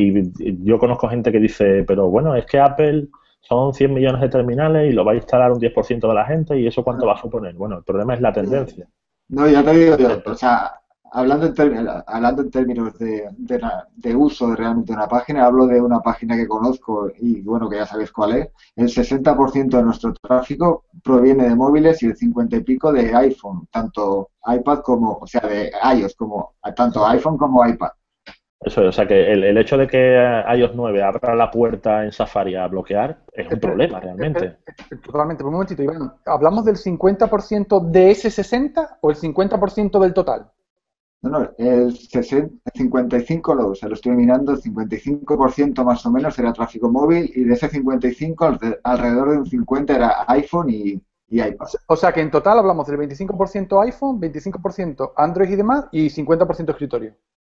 y yo conozco gente que dice, pero bueno, es que Apple son cien millones de terminales y lo va a instalar un diez por ciento de la gente y eso ¿cuánto va a suponer? Bueno, el problema es la tendencia. No, ya te digo yo, o sea, hablando en, términos, hablando en términos de, de, de uso de realmente una página, hablo de una página que conozco y bueno, que ya sabéis cuál es. El sesenta por ciento de nuestro tráfico proviene de móviles y el cincuenta y pico de iPhone, tanto iPad como, o sea, de iOS, como tanto iPhone como iPad. Eso es, o sea que el, el hecho de que iOS nueve abra la puerta en Safari a bloquear es un problema realmente. Totalmente, por un momentito, Iván, ¿hablamos del cincuenta por ciento de ese sesenta o el cincuenta por ciento del total? No, no, el, sesenta, el cincuenta y cinco lo, o sea, lo estoy mirando, el cincuenta y cinco por ciento más o menos era tráfico móvil y de ese cincuenta y cinco por ciento alrededor de un cincuenta por ciento era iPhone y, y iPad. O sea que en total hablamos del veinticinco por ciento iPhone, veinticinco por ciento Android y demás y cincuenta por ciento escritorio.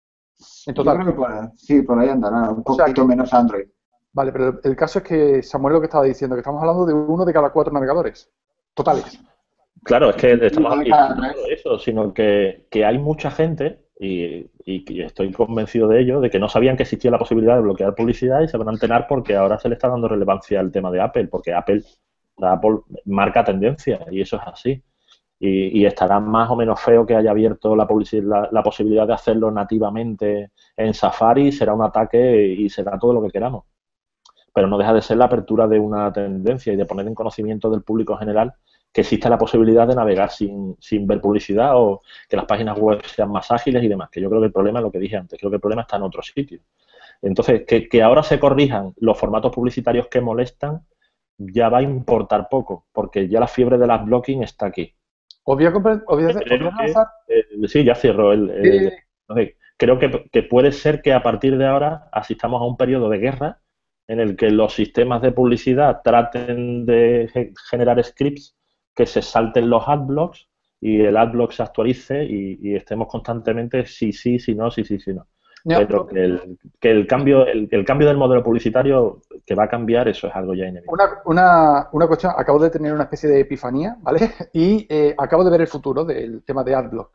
En total. Yo creo que por, sí, por ahí andará, un o sea poquito que, menos Android. Vale, pero el, el caso es que Samuel lo que estaba diciendo, que estamos hablando de uno de cada cuatro navegadores totales. Claro, es que estamos aquí no eso, sino que, que hay mucha gente, y, y estoy convencido de ello, de que no sabían que existía la posibilidad de bloquear publicidad y se van a enterar porque ahora se le está dando relevancia al tema de Apple, porque Apple, Apple marca tendencia y eso es así. Y, y estará más o menos feo que haya abierto la, la, la posibilidad de hacerlo nativamente en Safari, será un ataque y será todo lo que queramos. Pero no deja de ser la apertura de una tendencia y de poner en conocimiento del público general que existe la posibilidad de navegar sin, sin ver publicidad o que las páginas web sean más ágiles y demás. Que yo creo que el problema es lo que dije antes, creo que el problema está en otro sitio. Entonces, que, que ahora se corrijan los formatos publicitarios que molestan, ya va a importar poco, porque ya la fiebre de las blocking está aquí. Obvio, obvio, obvio, Creo que, eh, sí, ya cierro el... el Sí. okay. Creo que, que puede ser que a partir de ahora asistamos a un periodo de guerra en el que los sistemas de publicidad traten de ge- generar scripts que se salten los adblocks y el adblock se actualice y, y estemos constantemente sí, sí, sí, no, sí, sí, sí, no. No, Pero que el, que el cambio el, el cambio del modelo publicitario que va a cambiar, eso es algo ya inevitable. Una, una, una cuestión, acabo de tener una especie de epifanía, ¿vale? Y eh, acabo de ver el futuro del tema de AdBlock.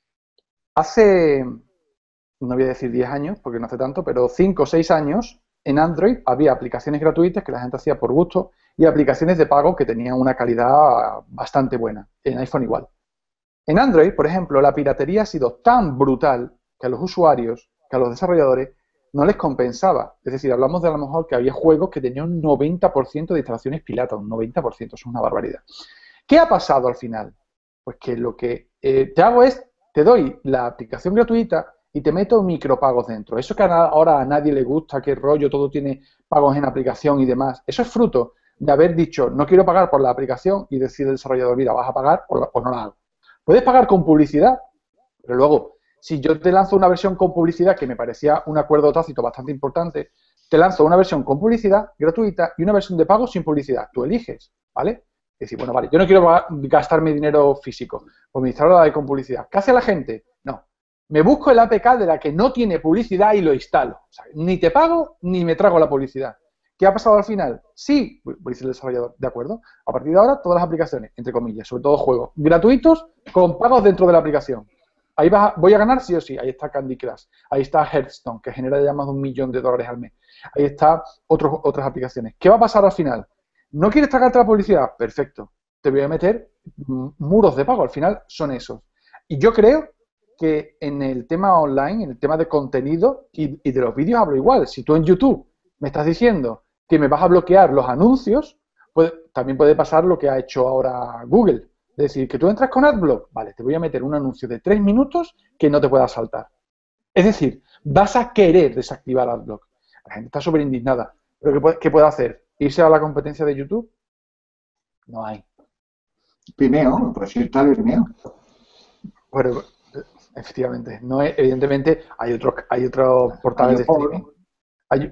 Hace, no voy a decir diez años, porque no hace tanto, pero cinco o seis años, en Android había aplicaciones gratuitas que la gente hacía por gusto y aplicaciones de pago que tenían una calidad bastante buena. En iPhone igual. En Android, por ejemplo, la piratería ha sido tan brutal que a los usuarios, que a los desarrolladores, no les compensaba. Es decir, hablamos de a lo mejor que había juegos que tenían un noventa por ciento de instalaciones piratas, un noventa por ciento, es una barbaridad. ¿Qué ha pasado al final? Pues que lo que eh, te hago es, te doy la aplicación gratuita y te meto micropagos dentro. Eso que ahora a nadie le gusta, qué rollo, todo tiene pagos en aplicación y demás, eso es fruto de haber dicho, no quiero pagar por la aplicación y decir el desarrollador, mira, vas a pagar o, o no la hago. Puedes pagar con publicidad, pero luego, si yo te lanzo una versión con publicidad, que me parecía un acuerdo tácito bastante importante, te lanzo una versión con publicidad gratuita y una versión de pago sin publicidad. Tú eliges, ¿vale? Es decir, bueno, vale, yo no quiero gastar mi dinero físico, pues me instalo la de con publicidad. ¿Qué hace la gente? No. Me busco el A P K de la que no tiene publicidad y lo instalo. O sea, ni te pago ni me trago la publicidad. ¿Qué ha pasado al final? Sí, voy a decir el desarrollador, de acuerdo. A partir de ahora, todas las aplicaciones, entre comillas, sobre todo juegos, gratuitos con pagos dentro de la aplicación. Ahí vas a, voy a ganar sí o sí. Ahí está Candy Crush. Ahí está Hearthstone, que genera ya más de un millón de dólares al mes. Ahí está otros, otras aplicaciones. ¿Qué va a pasar al final? ¿No quieres tragarte la publicidad? Perfecto. Te voy a meter muros de pago. Al final son esos. Y yo creo que en el tema online, en el tema de contenido y, y de los vídeos hablo igual. Si tú en YouTube me estás diciendo que me vas a bloquear los anuncios, pues también puede pasar lo que ha hecho ahora Google. Es decir, que tú entras con AdBlock, vale, te voy a meter un anuncio de tres minutos que no te pueda saltar. Es decir, vas a querer desactivar AdBlock. La gente está súper indignada. ¿Pero qué puede, qué puede hacer? ¿Irse a la competencia de YouTube? No hay. Vimeo, pues sí está Vimeo. Bueno, efectivamente, no es, evidentemente hay otros hay otros portales de streaming. Hay...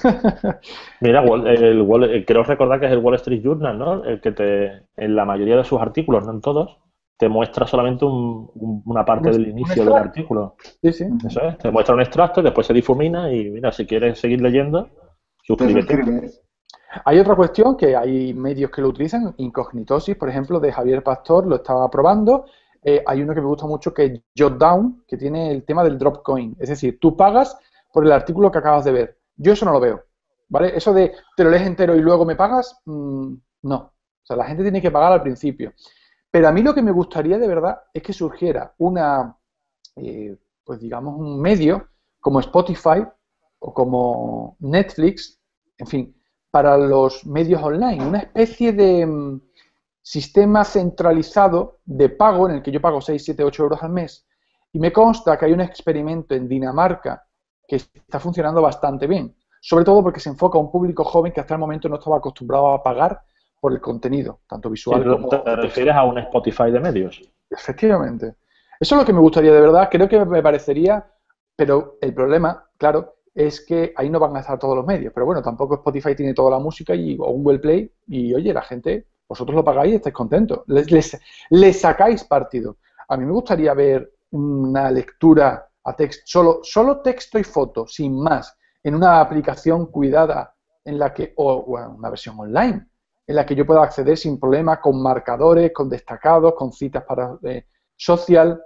Mira, el, el, el, creo recordar que es el Wall Street Journal, ¿no? El que te, en la mayoría de sus artículos, no en todos, te muestra solamente un, un, una parte un, del inicio del artículo. Sí, sí. Eso es, te muestra un extracto y después se difumina y mira, si quieres seguir leyendo, suscríbete. Hay otra cuestión que hay medios que lo utilizan, Incognitosis, por ejemplo, de Javier Pastor, lo estaba probando. Eh, hay uno que me gusta mucho que es Jotdown, que tiene el tema del Dropcoin. Es decir, tú pagas por el artículo que acabas de ver. Yo eso no lo veo, ¿vale? Eso de te lo lees entero y luego me pagas, mmm, no. O sea, la gente tiene que pagar al principio. Pero a mí lo que me gustaría de verdad es que surgiera una, eh, pues digamos, un medio como Spotify o como Netflix, en fin, para los medios online. Una especie de um, sistema centralizado de pago en el que yo pago seis, siete, ocho euros al mes. Y me consta que hay un experimento en Dinamarca que está funcionando bastante bien, sobre todo porque se enfoca a un público joven que hasta el momento no estaba acostumbrado a pagar por el contenido, tanto visual sí, como... ¿Te refieres a un Spotify de medios? Efectivamente. Eso es lo que me gustaría de verdad, creo que me parecería, pero el problema, claro, es que ahí no van a estar todos los medios, pero bueno, tampoco Spotify tiene toda la música y, o Google Play y oye, la gente, vosotros lo pagáis y estáis contentos, les, les, les sacáis partido. A mí me gustaría ver una lectura a texto, solo, solo texto y foto, sin más, en una aplicación cuidada en la que, o bueno, una versión online, en la que yo pueda acceder sin problema, con marcadores, con destacados, con citas para eh, social.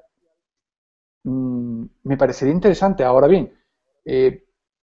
Mm, me parecería interesante. Ahora bien, eh,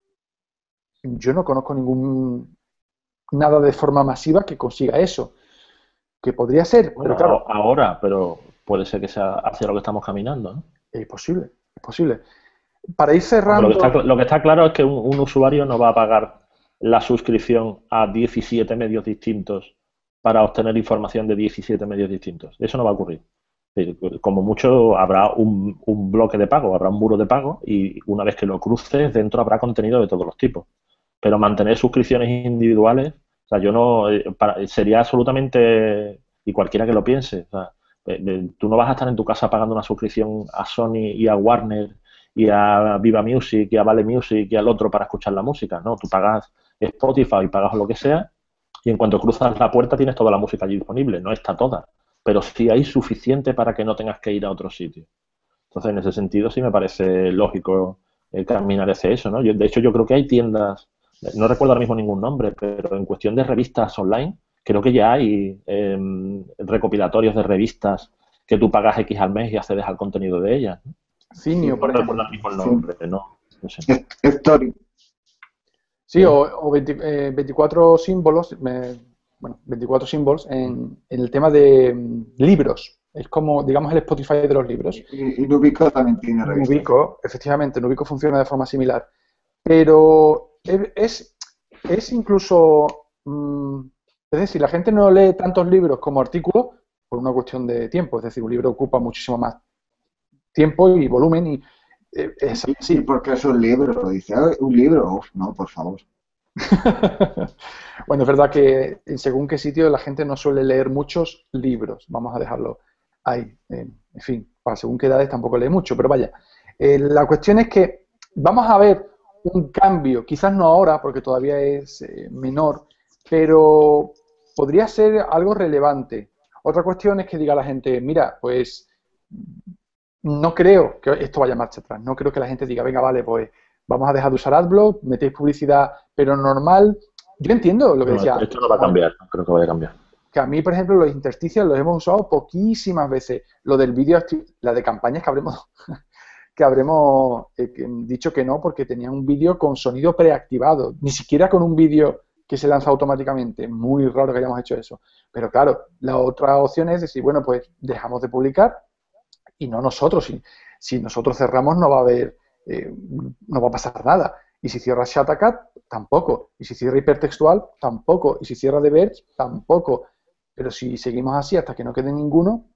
yo no conozco ningún nada de forma masiva que consiga eso. Que podría ser, bueno, pero claro. Ahora, pero puede ser que sea hacia lo que estamos caminando, ¿no? Es posible, es posible. Para ir cerrando... Lo que, está, lo que está claro es que un, un usuario no va a pagar la suscripción a diecisiete medios distintos para obtener información de diecisiete medios distintos. Eso no va a ocurrir. Como mucho habrá un, un bloque de pago, habrá un muro de pago y una vez que lo cruces, dentro habrá contenido de todos los tipos. Pero mantener suscripciones individuales, o sea, yo no, eh, para, sería absolutamente, y cualquiera que lo piense, o sea, eh, eh, tú no vas a estar en tu casa pagando una suscripción a Sony y a Warner y a Viva Music y a Vale Music y al otro para escuchar la música, ¿no? Tú pagas Spotify y pagas lo que sea y en cuanto cruzas la puerta tienes toda la música allí disponible, no está toda, pero sí hay suficiente para que no tengas que ir a otro sitio. Entonces, en ese sentido sí me parece lógico eh, caminar hacia eso, ¿no? Yo, de hecho, yo creo que hay tiendas, no recuerdo ahora mismo ningún nombre, pero en cuestión de revistas online, creo que ya hay eh, recopilatorios de revistas que tú pagas X al mes y accedes al contenido de ellas, ¿no? Cineo, No por recuerdo ejemplo. ahora mismo el nombre, Sí. ¿no? No sé. Story. Sí, o, o veinte, eh, veinticuatro símbolos, me- bueno, veinticuatro símbolos en, en el tema de mm, libros. Es como, digamos, el Spotify de los libros. Y, y Nubico también tiene revistas. Nubico, efectivamente, Nubico funciona de forma similar. Pero es, es incluso, mm, es decir, la gente no lee tantos libros como artículos por una cuestión de tiempo. Es decir, un libro ocupa muchísimo más tiempo y volumen y eh, es Y, así. y porque es un libro, dice, "Ah, un libro, uf, no, por favor". Bueno, es verdad que en según qué sitio la gente no suele leer muchos libros, vamos a dejarlo ahí. Eh, en fin, para según qué edades tampoco lee mucho, pero vaya. Eh, la cuestión es que vamos a ver un cambio, quizás no ahora porque todavía es eh, menor, pero podría ser algo relevante. Otra cuestión es que diga la gente, mira, pues no creo que esto vaya marcha atrás, no creo que la gente diga, venga, vale, pues vamos a dejar de usar AdBlock, metéis publicidad, pero normal. Yo entiendo lo que No, decía esto antes, no va a Samuel, cambiar, no creo que vaya a cambiar. que a mí, por ejemplo, los intersticios los hemos usado poquísimas veces. Lo del vídeo, acti- la de campañas que habremos, que habremos eh, que- dicho que no, porque tenía un vídeo con sonido preactivado, ni siquiera con un vídeo que se lanza automáticamente. Muy raro que hayamos hecho eso. Pero claro, la otra opción es decir, bueno, pues dejamos de publicar y no nosotros. Si, si nosotros cerramos no va a haber, eh, no va a pasar nada. Y si cierra Shatacat, tampoco. Y si cierra hipertextual, tampoco. Y si cierra The Verge, tampoco. Pero si seguimos así hasta que no quede ninguno,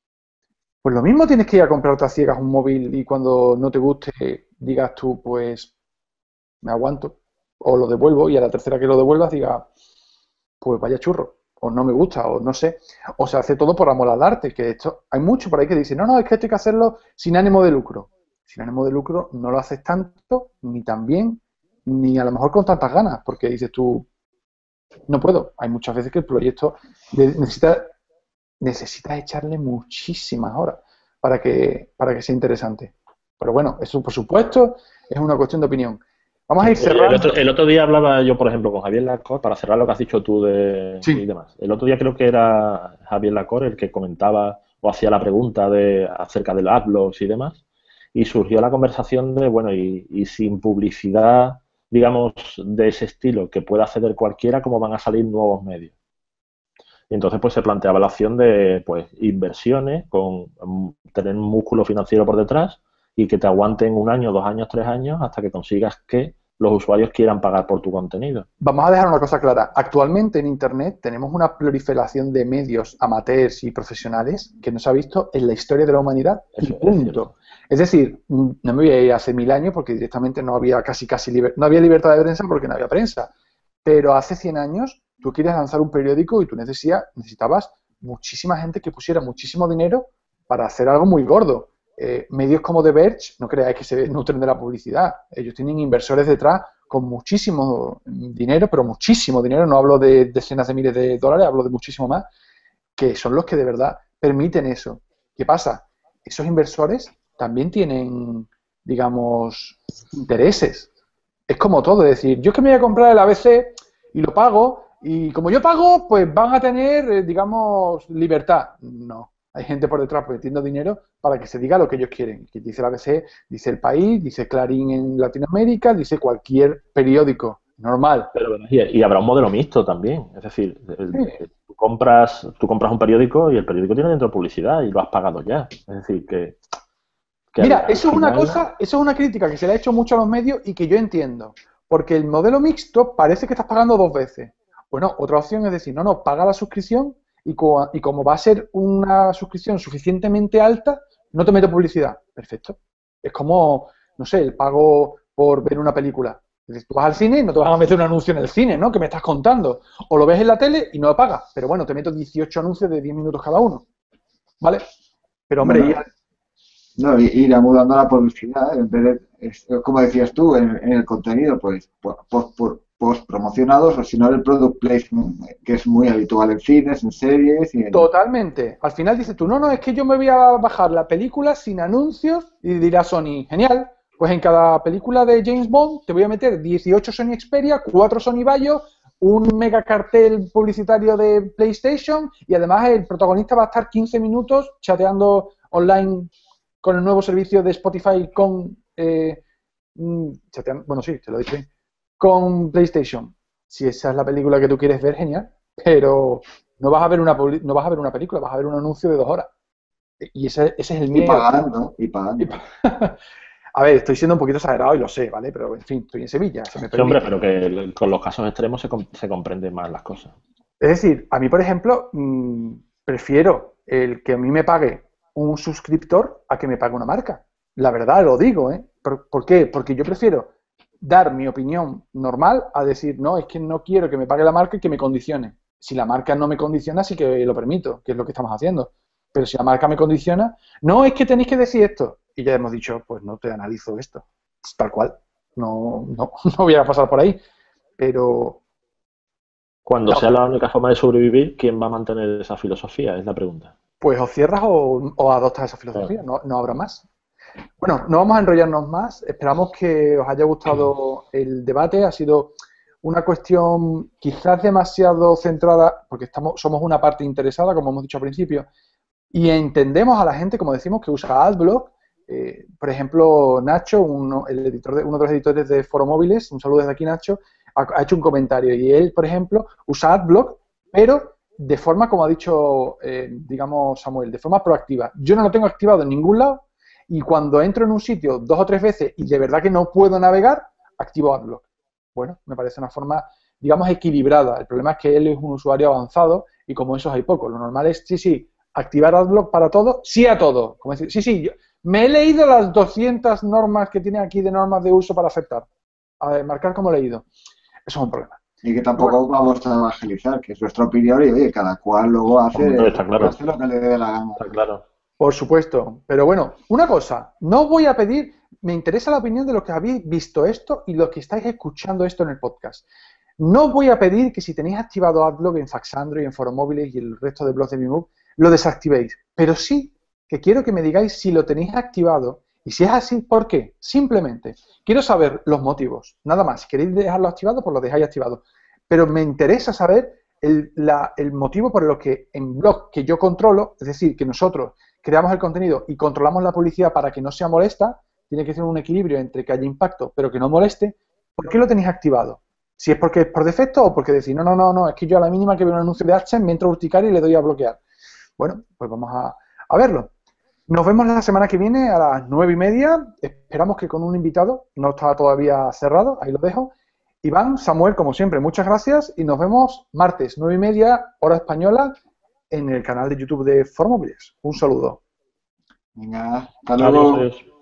pues lo mismo tienes que ir a comprarte a ciegas un móvil y cuando no te guste digas tú, pues me aguanto o lo devuelvo y a la tercera que lo devuelvas diga, pues vaya churro, o no me gusta, o no sé, o se hace todo por amor al arte, que esto, hay mucho por ahí que dicen, no, no, es que esto hay que hacerlo sin ánimo de lucro. Sin ánimo de lucro no lo haces tanto, ni tan bien, ni a lo mejor con tantas ganas, porque dices tú, no puedo. Hay muchas veces que el proyecto de- necesita, necesita echarle muchísimas horas para que, para que sea interesante. Pero bueno, eso por supuesto es una cuestión de opinión. Vamos a ir Oye, el, otro, cerrando. el otro día hablaba yo, por ejemplo, con Javier Lacor, para cerrar lo que has dicho tú de, y Sí, demás. El otro día creo que era Javier Lacor el que comentaba o hacía la pregunta de acerca de los adblocks y demás, y surgió la conversación de, bueno, y, y sin publicidad, digamos, de ese estilo que pueda acceder cualquiera, ¿cómo van a salir nuevos medios? Y entonces pues se planteaba la opción de pues inversiones con um, tener un músculo financiero por detrás y que te aguanten un año, dos años, tres años hasta que consigas que los usuarios quieran pagar por tu contenido. vamos a dejar una cosa clara. Actualmente en Internet tenemos una proliferación de medios amateurs y profesionales que no se ha visto en la historia de la humanidad y Eso es punto. cierto. Es decir, no me voy a ir hace mil años porque directamente no había casi casi liber- no había libertad de prensa porque no había prensa. Pero hace cien años tú quieres lanzar un periódico y tú necesitas, necesitabas muchísima gente que pusiera muchísimo dinero para hacer algo muy gordo. Eh, medios como The Verge, no creáis que se nutren de la publicidad. Ellos tienen inversores detrás con muchísimo dinero, pero muchísimo dinero. No hablo de decenas de miles de dólares, hablo de muchísimo más, que son los que de verdad permiten eso. ¿Qué pasa? Esos inversores también tienen, digamos, intereses. Es como todo, es decir, yo es que me voy a comprar el A B C y lo pago, y como yo pago, pues van a tener, eh, digamos, libertad. No, hay gente por detrás metiendo dinero para que se diga lo que ellos quieren. Que dice el A B C, dice El País, dice Clarín en Latinoamérica, dice cualquier periódico normal. Pero, y, y habrá un modelo mixto también. Es decir, el- Sí. el- tú compras, tú compras un periódico y el periódico tiene dentro publicidad y lo has pagado ya. Es decir, que, que al, Mira, al eso es una final... cosa, eso es una crítica que se le ha hecho mucho a los medios y que yo entiendo. Porque el modelo mixto parece que estás pagando dos veces. Bueno, otra opción es decir, no, no, paga la suscripción y, co y como va a ser una suscripción suficientemente alta, no te meto publicidad. Perfecto. Es como, no sé, el pago por ver una película. Entonces, tú vas al cine y no te van a meter un anuncio en el cine, ¿no? ¿Qué me estás contando? O lo ves en la tele y no lo pagas. Pero bueno, te meto dieciocho anuncios de diez minutos cada uno. ¿Vale? Pero hombre, Bueno, no, i- ir amudando la publicidad, en vez de, es- como decías tú, en, en el contenido, pues, post, post promocionados, o si no, el product placement, que es muy habitual en cines, en series y en... totalmente. Al final dices tú, no, no, es que yo me voy a bajar la película sin anuncios y dirá Sony, genial, pues en cada película de James Bond te voy a meter dieciocho Sony Xperia, cuatro Sony Vaio, un mega cartel publicitario de PlayStation y además el protagonista va a estar quince minutos chateando online con el nuevo servicio de Spotify con... Eh, chateando, bueno, sí, te lo he dicho bien, con PlayStation. Si esa es la película que tú quieres ver, genial, pero no vas a ver una, no vas a ver una película, vas a ver un anuncio de dos horas. Y ese, ese es el Y miedo. pagando, y pagando. A ver, estoy siendo un poquito exagerado y lo sé, ¿vale? Pero, en fin, estoy en Sevilla, se me Sí, hombre, permite. pero que el- con los casos extremos se, com- se comprenden más las cosas. Es decir, a mí, por ejemplo, mmm, prefiero el que a mí me pague un suscriptor a que me pague una marca. La verdad, lo digo, ¿eh? ¿Por, por qué? Porque yo prefiero dar mi opinión normal a decir, no, es que no quiero que me pague la marca y que me condicione. Si la marca no me condiciona, sí que lo permito, que es lo que estamos haciendo. Pero si la marca me condiciona, no, es que tenéis que decir esto. Y ya hemos dicho, pues no te analizo esto. Tal cual. No, no, no voy a pasar por ahí. Pero Cuando la sea la única forma de sobrevivir, ¿quién va a mantener esa filosofía? Es la pregunta. pues o cierras o, o adoptas esa Claro. filosofía, no, no habrá más. Bueno, no vamos a enrollarnos más, esperamos que os haya gustado el debate, ha sido una cuestión quizás demasiado centrada, porque estamos, somos una parte interesada, como hemos dicho al principio, y entendemos a la gente, como decimos, que usa AdBlock. Eh, por ejemplo, Nacho, uno, el editor de, uno de los editores de Foro Móviles, un saludo desde aquí, Nacho, ha, ha hecho un comentario y él, por ejemplo, usa AdBlock, pero de forma, como ha dicho, eh, digamos, Samuel, de forma proactiva. Yo no lo tengo activado en ningún lado y cuando entro en un sitio dos o tres veces y de verdad que no puedo navegar, activo AdBlock. Bueno, me parece una forma, digamos, equilibrada. El problema es que él es un usuario avanzado y como esos hay pocos. Lo normal es, sí, sí, activar AdBlock para todo, sí a todo. Como decir, sí, sí, yo me he leído las doscientas normas que tiene aquí de normas de uso para aceptar. A ver, marcar como leído. Eso es un problema. Y que Y bueno, tampoco vamos a evangelizar, que es nuestra opinión y oye, cada cual luego hace, Hombre, está claro. hace lo que le dé la gana. Está claro. por supuesto. Pero bueno, una cosa, no voy a pedir, me interesa la opinión de los que habéis visto esto y los que estáis escuchando esto en el podcast. No voy a pedir que si tenéis activado AdBlock en Faxandro y en Foro Móviles y el resto de blogs de Mimove, lo desactivéis. Pero sí que quiero que me digáis si lo tenéis activado y si es así, ¿por qué? Simplemente quiero saber los motivos. Nada más. Si queréis dejarlo activado, pues lo dejáis activado. Pero me interesa saber el, la, el motivo por el que en blog que yo controlo, es decir, que nosotros creamos el contenido y controlamos la publicidad para que no sea molesta, tiene que ser un equilibrio entre que haya impacto pero que no moleste. ¿Por qué lo tenéis activado? Si es porque es por defecto o porque decís, no, no, no, no, es que yo a la mínima que veo un anuncio de AdSense me entro a urticaria y le doy a bloquear. Bueno, pues vamos a, a verlo. Nos vemos la semana que viene a las nueve y media. Esperamos que con un invitado, no está todavía cerrado, ahí lo dejo. Iván, Samuel, como siempre, muchas gracias y nos vemos martes, nueve y media, hora española, en el canal de YouTube de Foro Móviles. Un saludo. Venga, hasta Adiós, luego. adiós.